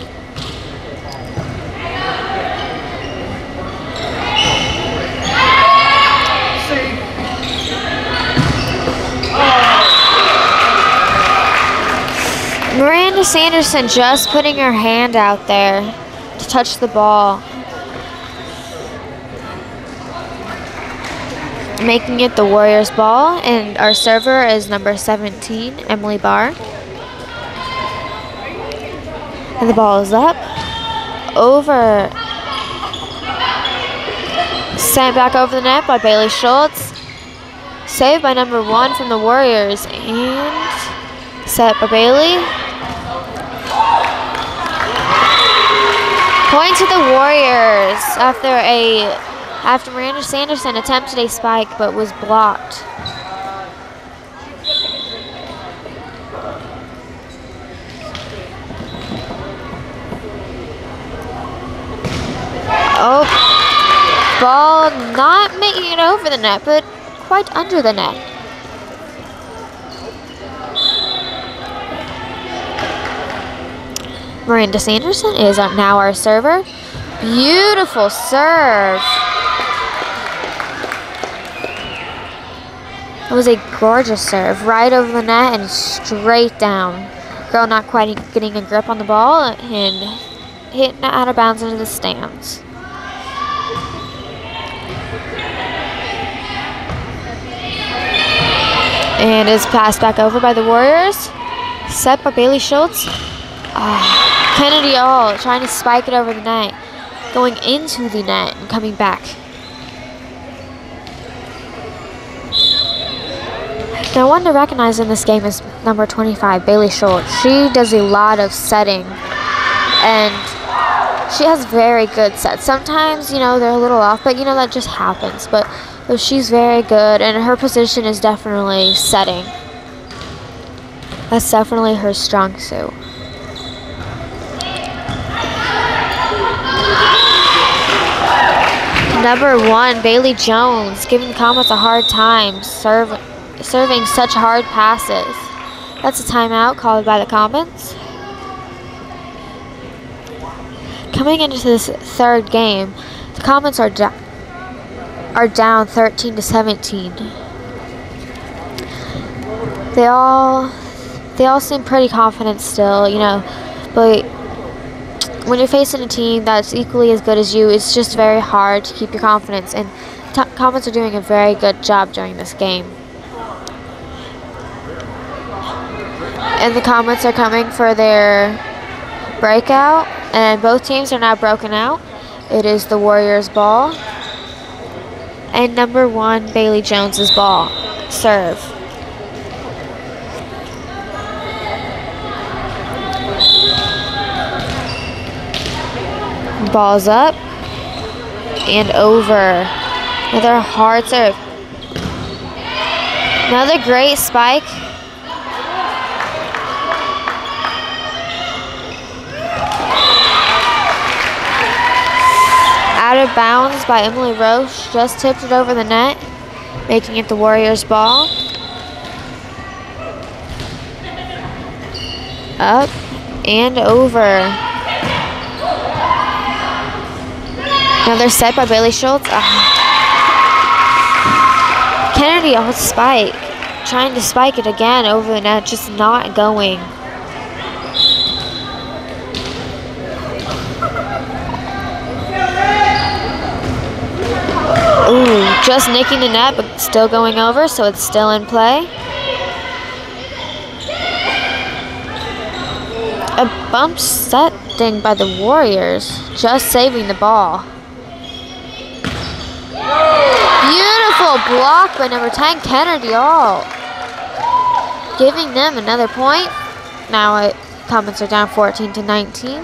Speaker 1: Miranda Sanderson just putting her hand out there to touch the ball. Making it the Warriors ball, and our server is number 17, Emily Barr. And the ball is up, over, sent back over the net by Bailey Schultz. Saved by number 1 from the Warriors, and set by Bailey. Point to the Warriors after Miranda Sanderson attempted a spike but was blocked. Oh, ball not making it over the net, but quite under the net. Miranda Sanderson is now our server. Beautiful serve. It was a gorgeous serve, right over the net and straight down. Girl not quite getting a grip on the ball and hitting it out of bounds into the stands. And is passed back over by the Warriors. Set by Bailey Schultz. Kennedy Alt trying to spike it over the net. Going into the net and coming back. Now, one to recognize in this game is number 25, Bailey Schultz. She does a lot of setting. And she has very good sets. Sometimes, you know, they're a little off, but, you know, that just happens. But she's very good, and her position is definitely setting. That's definitely her strong suit. Number 1, Bailey Jones, giving Comets a hard time, serving such hard passes. That's a timeout called by the Comets. Coming into this 3rd game, the Comets are down 13-17. They all seem pretty confident still, you know, but when you're facing a team that's equally as good as you, it's just very hard to keep your confidence, and Comets are doing a very good job during this game. And the Comets are coming for their breakout, and both teams are now broken out. It is the Warriors' ball, and number 1, Bailey Jones's ball. Serve. Ball's up and over. Another hard serve. Another great spike. Out of bounds by Emily Roche. Just tipped it over the net, making it the Warriors' ball. Up and over. Another set by Bailey Schultz. Kennedy on spike. Trying to spike it again over the net, just not going. Ooh, just nicking the net, but still going over, so it's still in play. a bump setting by the Warriors, just saving the ball. Beautiful block by number 10, Kennedy Alt, giving them another point. Now Comets are down 14-19.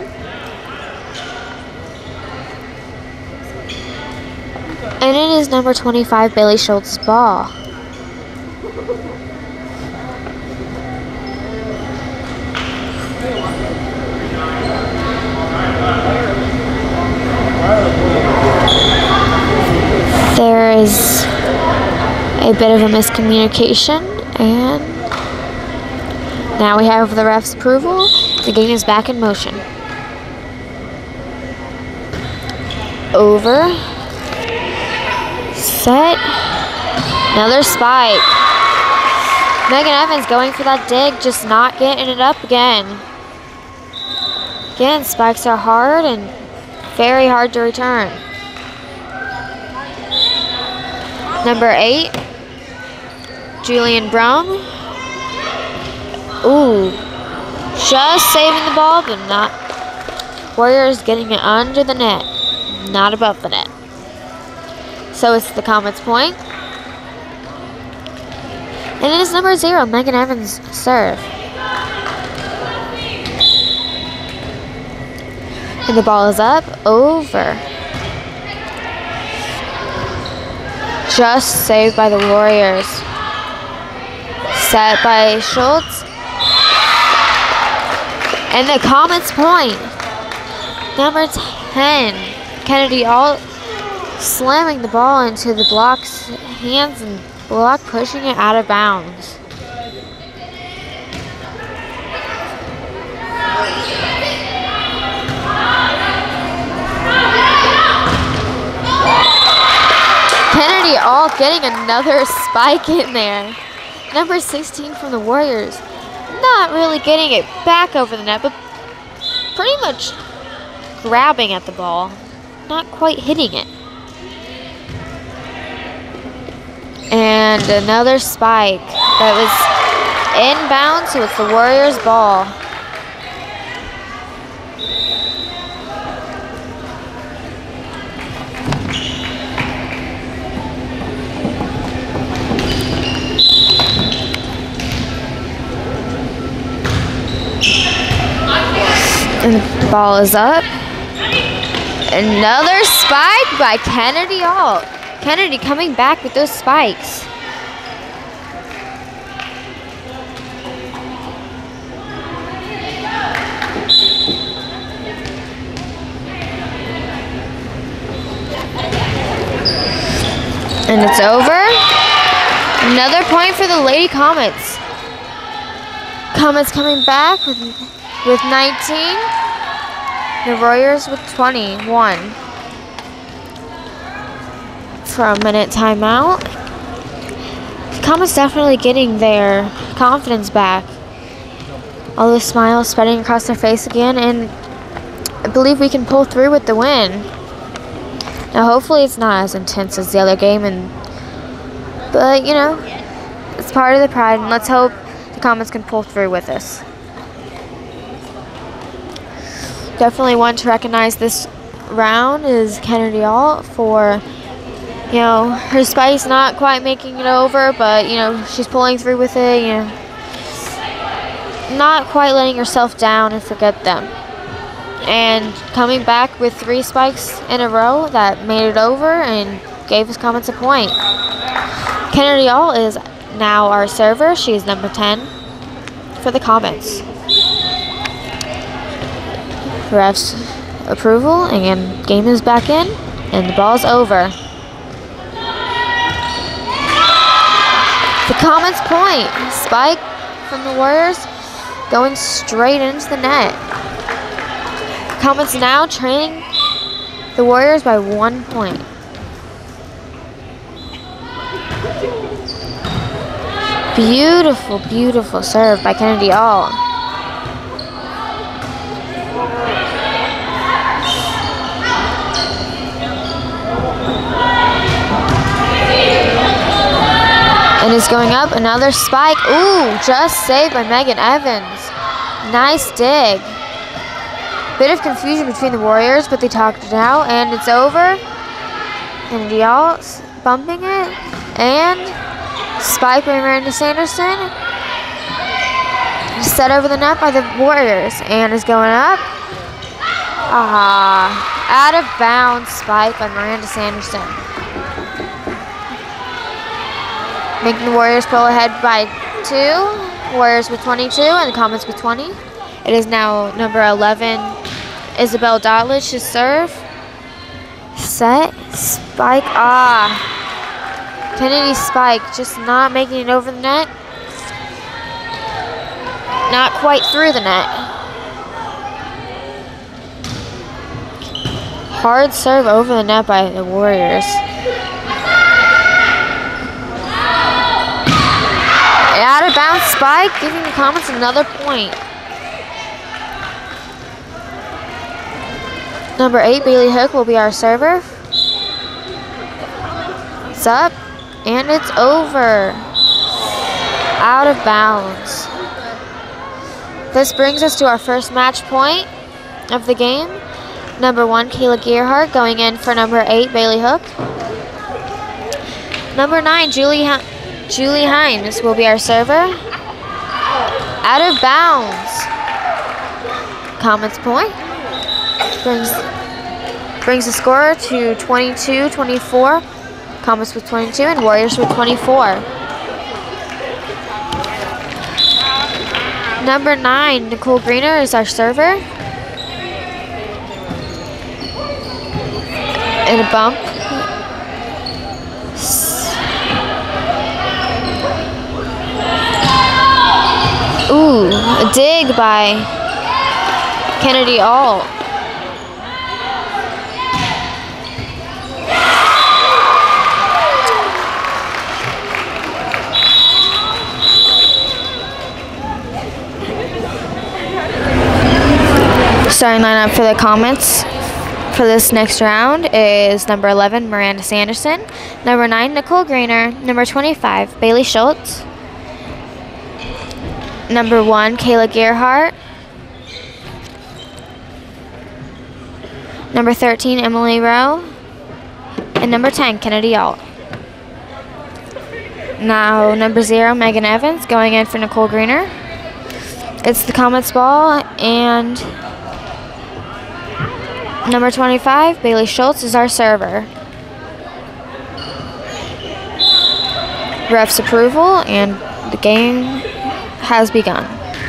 Speaker 1: And it is number 25, Bailey Schultz's ball. There is a bit of a miscommunication, and now we have the ref's approval. The game is back in motion. Over. Set. Another spike. Megan Evans going for that dig, just not getting it up again. Again, spikes are hard and very hard to return. Number 8, Julian Brown. Ooh, just saving the ball, but not. Warriors getting it under the net, not above the net. So it's the Comets' point. And it is number 0, Megan Evans' serve. And the ball is up, over. Just saved by the Warriors. Set by Schultz. And the Comets' point. Number 10, Kennedy Alt, slamming the ball into the block's hands and block pushing it out of bounds. Kennedy Alt getting another spike in there. Number 16 from the Warriors. Not really getting it back over the net, but pretty much grabbing at the ball. Not quite hitting it. And another spike that was inbound, so it's the Warriors' ball. And the ball is up. Another spike by Kennedy Alt. Kennedy coming back with those spikes. And it's over. Another point for the Lady Comets. Comets coming back with 19. The Warriors with 21. For a minute timeout. Comets definitely getting their confidence back. All the smiles spreading across their face again, and I believe we can pull through with the win. Now hopefully it's not as intense as the other game, but you know, it's part of the pride, and let's hope the Comets can pull through with us. Definitely want to recognize this round is Kennedy Alt for, you know, her spike's not quite making it over, but, you know, she's pulling through with it, you know. Not quite letting herself down and forget them. And coming back with 3 spikes in a row that made it over and gave us Comets a point. Kennedy Alt is now our server. She is number 10 for the Comets. Ref's approval, and game is back in, and the ball's over. The Comets point. Spike from the Warriors going straight into the net. Comets now trailing the Warriors by 1 point. Beautiful, beautiful serve by Kennedy Alt. And it's going up, another spike. Ooh, just saved by Megan Evans. Nice dig. Bit of confusion between the Warriors, but they talked it out, and it's over. Kennedy Alt bumping it, and spike by Miranda Sanderson. Set over the net by the Warriors, and is going up. Out of bounds spike by Miranda Sanderson. Making the Warriors pull ahead by 2. Warriors with 22 and the Comets with 20. It is now number 11, Isabel Dotledge to serve. Set, spike, Kennedy's spike, just not making it over the net. Not quite through the net. Hard serve over the net by the Warriors. Out of bounds spike, giving the Comets another point. Number 8, Bailey Hook will be our server. It's up, and it's over. Out of bounds. This brings us to our first match point of the game. Number 1, Kayla Gerhardt going in for number 8, Bailey Hook. Number 9, Julie Himes will be our server. Out of bounds. Comets point. Brings the score to 22-24. Comets with 22 and Warriors with 24. Number 9, Nicole Greener is our server. And a bump. Ooh, a dig by Kennedy Alt. Starting lineup for the Comets for this next round is number 11, Miranda Sanderson, number 9, Nicole Greener, number 25, Bailey Schultz, number 1, Kayla Gerhardt, number 13, Emily Rowe, and number 10, Kennedy Alt. Now number 0, Megan Evans going in for Nicole Greener. It's the Comets ball, and number 25, Bailey Schultz is our server. Ref's approval, and the game has begun.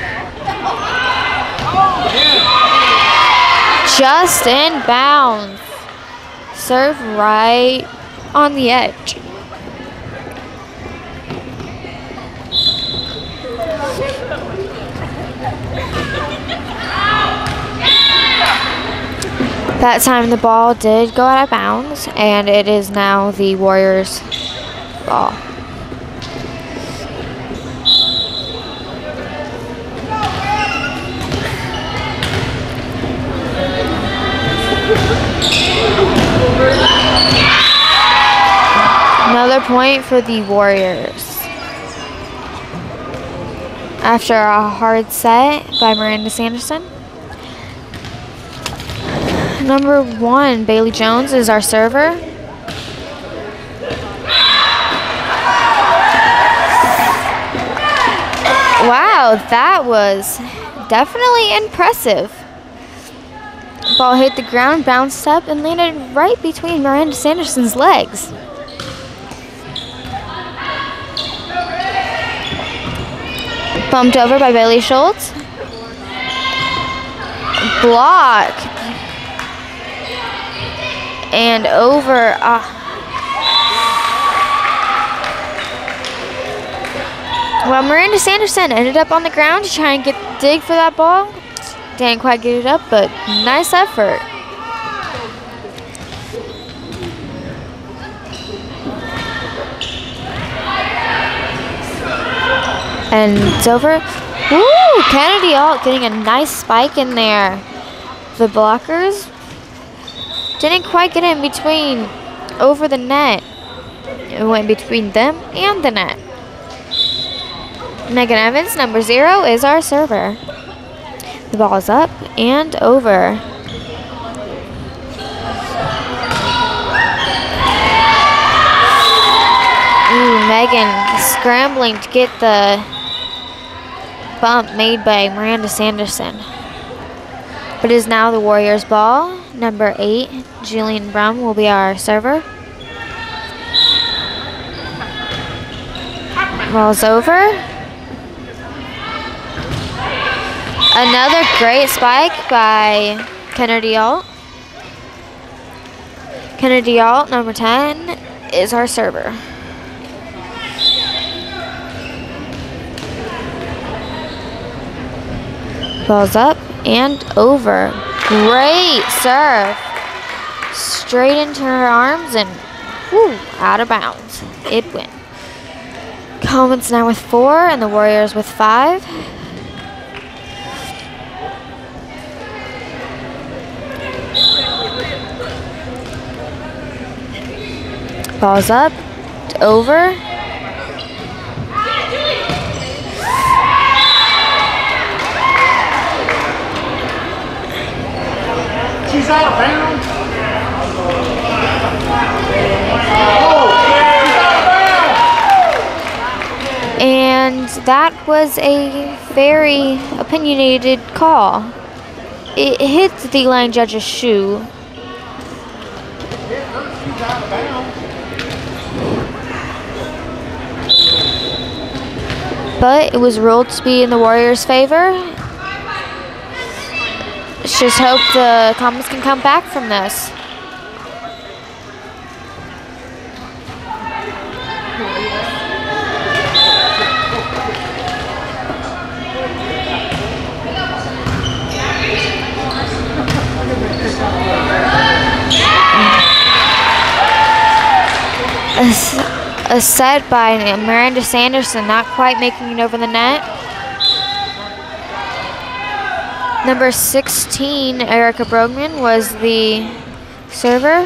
Speaker 1: Just in bounds. Serve right on the edge. That time the ball did go out of bounds, and it is now the Warriors' ball. Another point for the Warriors. After a hard set by Miranda Sanderson. Number 1, Bailey Jones is our server. Wow, that was definitely impressive. Ball hit the ground, bounced up, and landed right between Miranda Sanderson's legs. Bumped over by Bailey Schultz. Block. And over. Well, Miranda Sanderson ended up on the ground to try and dig for that ball. Didn't quite get it up, but nice effort. And it's over. Woo! Kennedy Alt getting a nice spike in there. The blockers didn't quite get in between over the net. It went between them and the net. Megan Evans, number 0, is our server. The ball is up and over. Ooh, Megan scrambling to get the bump made by Miranda Sanderson. But it is now the Warriors' ball. Number 8, Jillian Brown will be our server. Ball's over. Another great spike by Kennedy Alt. Kennedy Alt, number 10, is our server. Ball's up and over. Great serve. Straight into her arms and out of bounds. It went. Comets now with 4 and the Warriors with 5. Ball's up, over.
Speaker 3: She's out of bounds.
Speaker 1: And that was a very opinionated call. It hit the line judge's shoe. But it was ruled to be in the Warriors' favor. Let's just hope the Comets can come back from this. A set by Miranda Sanderson, not quite making it over the net. Number 16, Erica Brogman, was the server.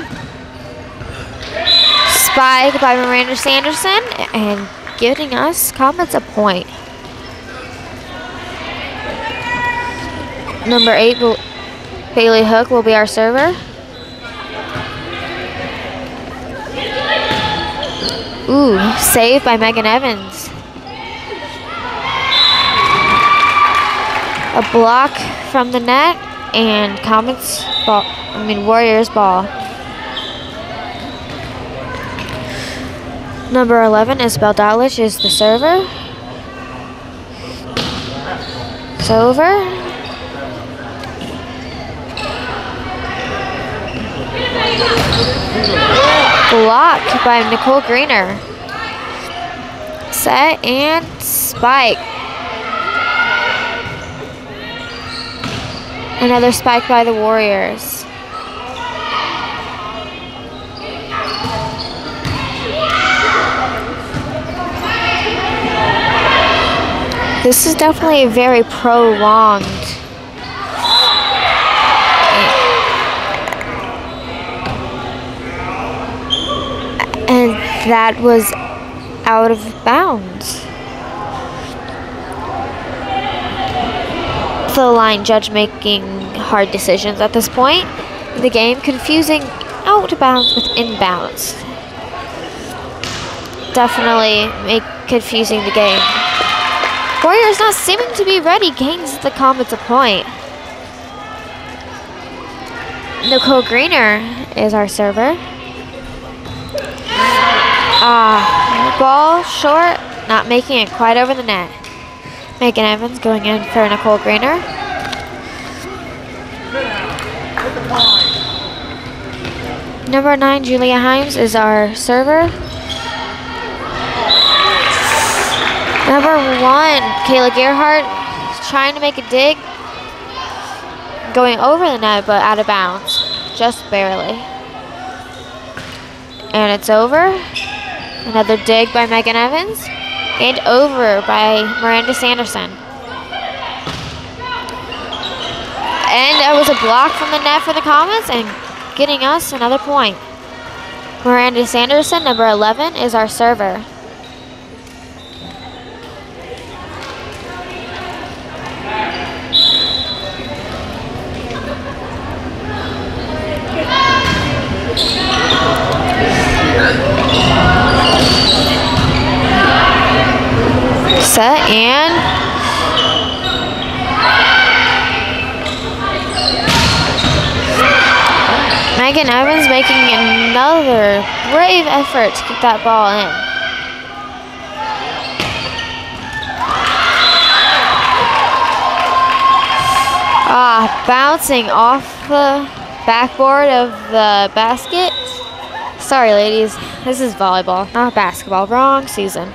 Speaker 1: Spike by Miranda Sanderson, and giving us Comets a point. Number 8, Bailey Hook, will be our server. Ooh, saved by Megan Evans. A block from the net and Warriors ball. Number 11, Isabel Dowlich, is the server. It's over. Blocked by Nicole Greener. Set and spike. Another spike by the Warriors. This is definitely a very prolonged and that was out of bounds. The line judge making hard decisions at this point. The game confusing out of bounds with inbounds. Definitely confusing the game. Warriors not seeming to be ready gains the Comets a point. Nicole Greener is our server. Ball short, not making it quite over the net. Megan Evans going in for Nicole Greener. Number 9, Julia Himes, is our server. Number 1, Kayla Gerhardt, trying to make a dig. Going over the net, but out of bounds. Just barely. And it's over. Another dig by Megan Evans. And over by Miranda Sanderson. And it was a block from the net for the Comets and getting us another point. Miranda Sanderson, number 11, is our server. Set and Megan Evans making another brave effort to keep that ball in. Bouncing off the backboard of the basket. Sorry, ladies. This is volleyball, not basketball. Wrong season.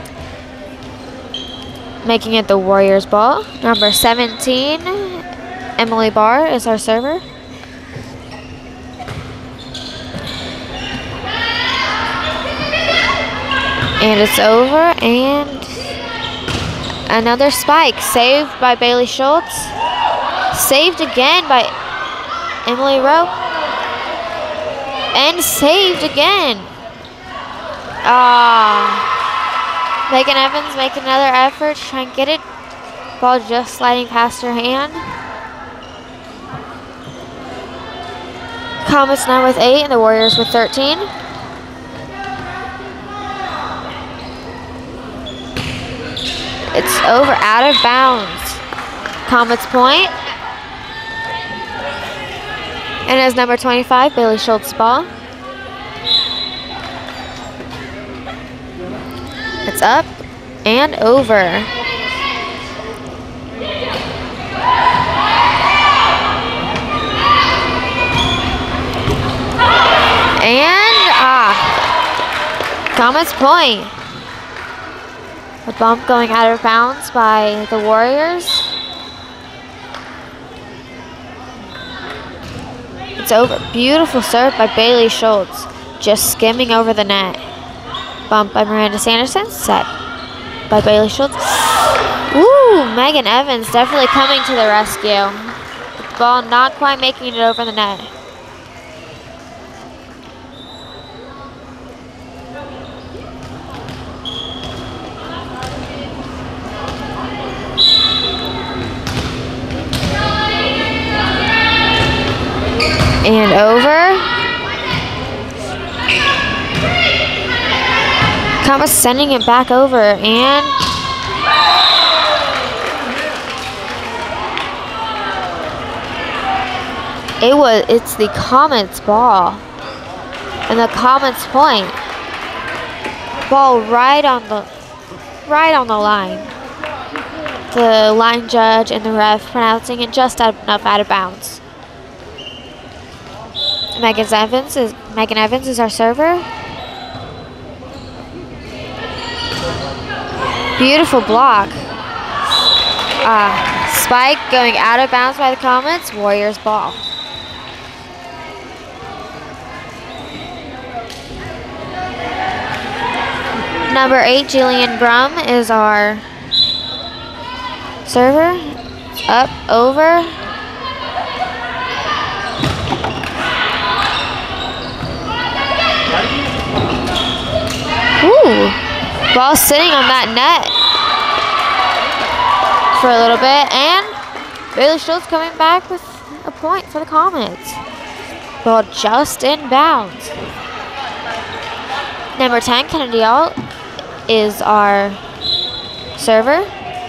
Speaker 1: Making it the Warriors ball. Number 17, Emily Barr is our server. And it's over, and another spike saved by Bailey Schultz. Saved again by Emily Rowe. And saved again. Megan Evans making another effort to try and get it. Ball just sliding past her hand. Comets now with 8 and the Warriors with 13. It's over, out of bounds. Comets point. And as number 25, Bailey Schultz ball. It's up and over. And Comets point. A bump going out of bounds by the Warriors. It's over. Beautiful serve by Bailey Schultz. Just skimming over the net. Bump by Miranda Sanderson. Set by Bailey Schultz. Ooh, Megan Evans definitely coming to the rescue. The ball not quite making it over the net. And over. Comets sending it back over, and it's the Comets ball. And the Comets point. Ball right on the line. The line judge and the ref pronouncing it just enough out of bounds. Megan Evans is our server. Beautiful block. Spike going out of bounds by the Comets. Warriors ball. Number 8, Jillian Brum is our server. Up, over. Ooh, ball sitting on that net for a little bit, and Bailey Schultz coming back with a point for the Comets. Ball just in bounds. Number 10, Kennedy Alt, is our server.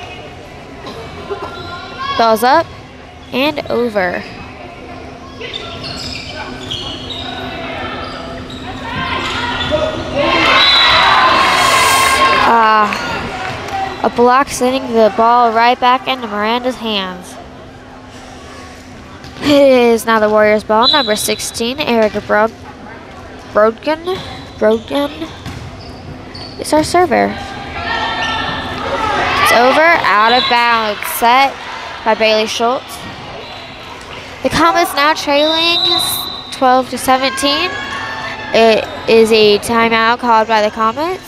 Speaker 1: Ball's up and over. A block sending the ball right back into Miranda's hands. It is now the Warriors ball. Number 16, Erica Brodgan is our server. It's over, out of bounds, set by Bailey Schultz. The Comets now trailing 12-17. It is a timeout called by the Comets.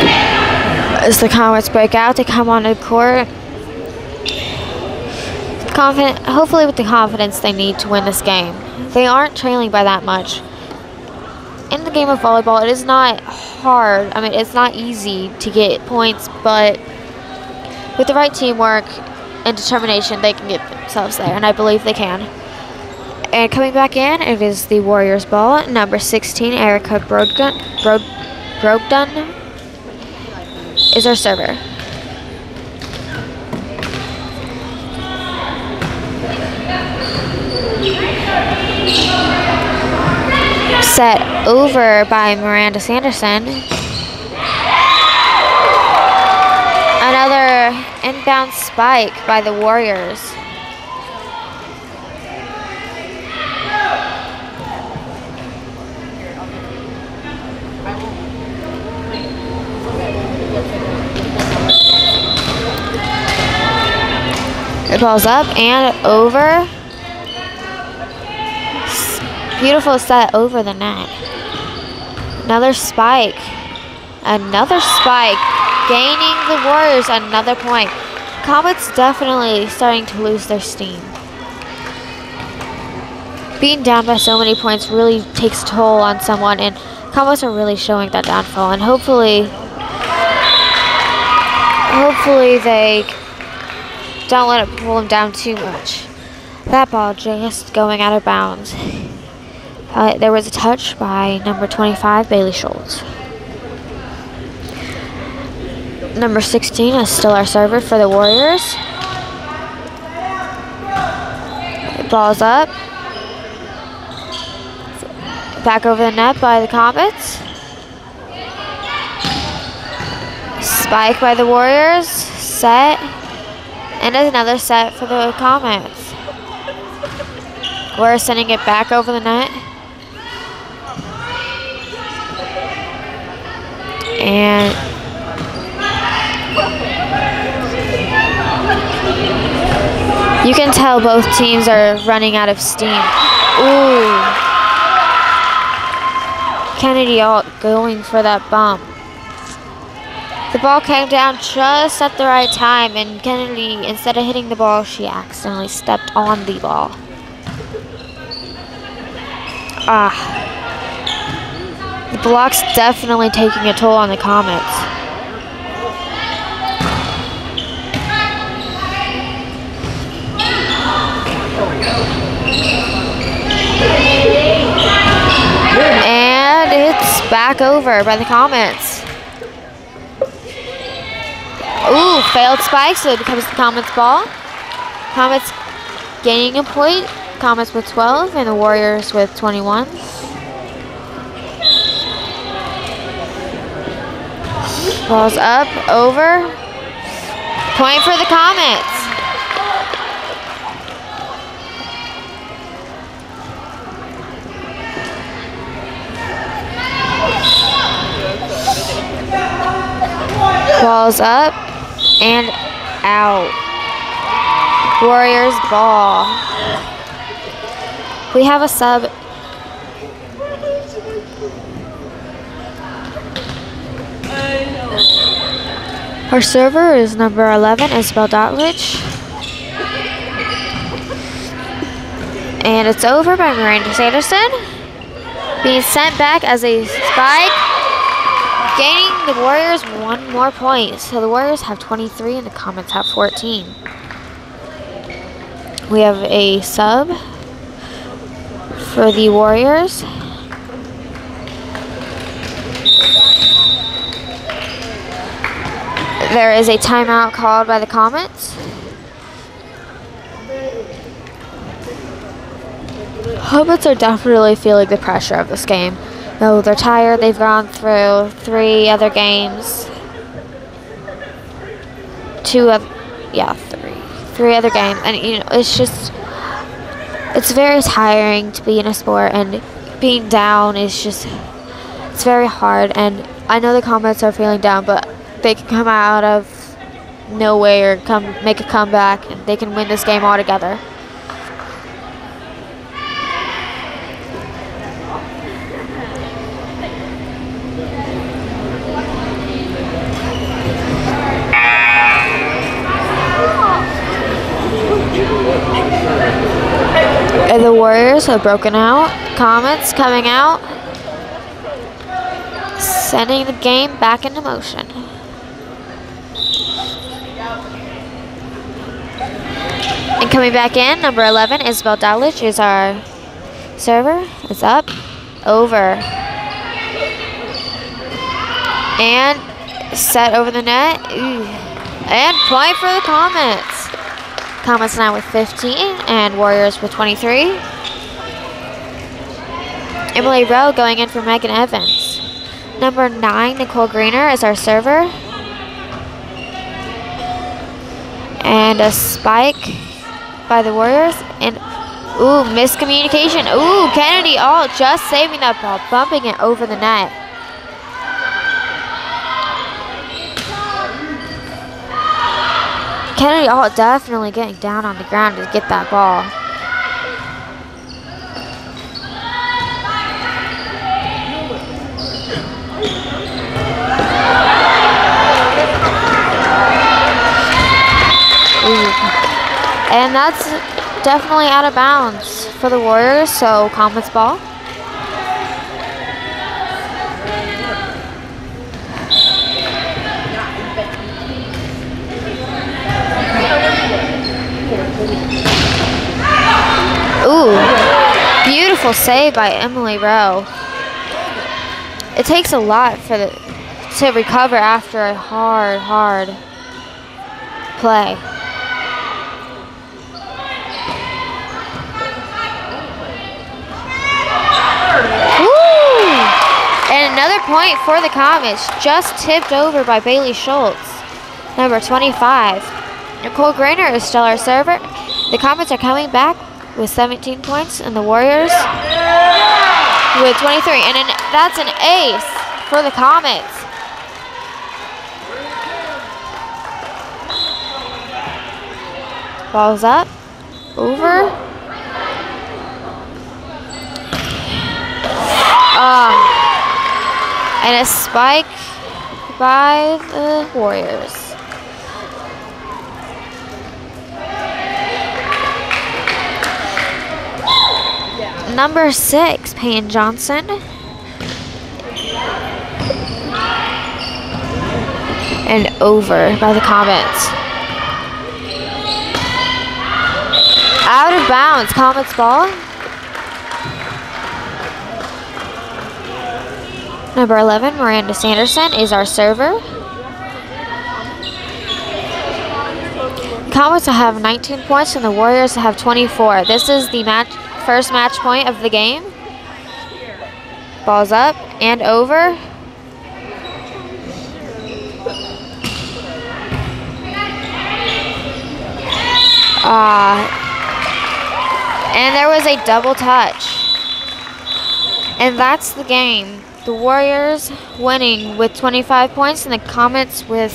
Speaker 1: As the Comets break out, they come on the court. hopefully with the confidence they need to win this game. They aren't trailing by that much. In the game of volleyball, it is not hard. I mean, it's not easy to get points, but with the right teamwork and determination, they can get themselves there, and I believe they can. And coming back in, it is the Warriors ball. Number 16, Erica Brogdon is our server. Set over by Miranda Sanderson. Another inbound spike by the Warriors. The ball's up and over. Beautiful set over the net. Another spike. Another spike. Gaining the Warriors another point. Comets definitely starting to lose their steam. Being down by so many points really takes a toll on someone, and Comets are really showing that downfall, and hopefully they don't let it pull them down too much. That ball just going out of bounds. There was a touch by number 25, Bailey Schultz. Number 16 is still our server for the Warriors. Ball's up. Back over the net by the Comets. Spike by the Warriors. Set. And another set for the Comets. We're sending it back over the net. And you can tell both teams are running out of steam. Ooh. Kennedy going for that bump. The ball came down just at the right time, and Kennedy, instead of hitting the ball, she accidentally stepped on the ball. The block's definitely taking a toll on the Comets. And it's back over by the Comets. Ooh, failed spike, so it becomes the Comets ball. Comets gaining a point. Comets with 12 and the Warriors with 21. Ball's up, over. Point for the Comets. Ball's up and out. Warriors ball. We have a sub. Our server is number 11, Isabel Dotlich. And it's over by Miranda Sanderson. Being sent back as a spike. Gaining the Warriors one more point. So the Warriors have 23 and the Comets have 14. We have a sub for the Warriors. There is a timeout called by the Comets. Comets are definitely feeling the pressure of this game. No, they're tired. They've gone through three other games. Three other games. And, you know, it's very tiring to be in a sport, and being down is just, it's very hard. And I know the Comets are feeling down, but they can come out of nowhere, make a comeback, and they can win this game altogether. And the Warriors have broken out. Comets coming out, sending the game back into motion. And coming back in, number 11, Isabel Dowlich is our server. It's up, over, and set over the net. Ooh. And point for the Comets. Comets now with 15 and Warriors with 23. Emily Rowe going in for Megan Evans. Number 9, Nicole Greener is our server. And a spike by the Warriors. And ooh, miscommunication. Ooh, Kennedy Alt just saving that ball, bumping it over the net. Kennedy Alt definitely getting down on the ground to get that ball. Ooh. And that's definitely out of bounds for the Warriors, so Comets ball. Ooh, beautiful save by Emily Rowe. It takes a lot to recover after a hard play. Woo! And another point for the Comets, just tipped over by Bailey Schultz, number 25. Nicole Greener is still our server. The Comets are coming back with 17 points, and the Warriors with 23. And that's an ace for the Comets. Ball's up, over. And a spike by the Warriors. Number 6, Payne Johnson. And over by the Comets. Out of bounds, Comets ball. Number 11, Miranda Sanderson is our server. Comets will have 19 points and the Warriors will have 24. This is the first match point of the game. Ball's up and over. And there was a double touch. And that's the game. The Warriors winning with 25 points and the Comets with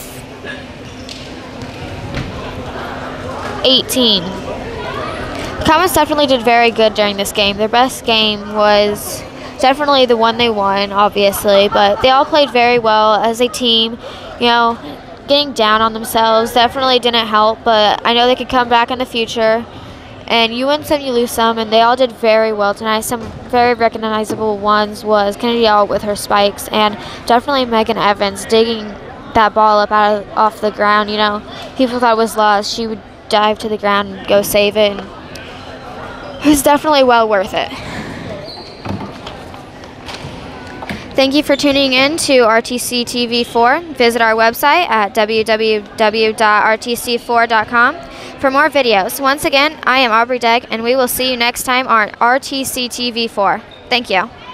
Speaker 1: 18. The Comets definitely did very good during this game. Their best game was definitely the one they won, obviously, but they all played very well as a team. You know, getting down on themselves definitely didn't help, but I know they could come back in the future. And you win some, you lose some, and they all did very well tonight. Some very recognizable ones was Kennedy Alt with her spikes, and definitely Megan Evans digging that ball up off the ground. You know, people thought it was lost. She would dive to the ground and go save it. And it was definitely well worth it. Thank you for tuning in to RTC TV4. Visit our website at www.rtc4.com for more videos. Once again, I am Aubrey Degg, and we will see you next time on RTC TV4. Thank you.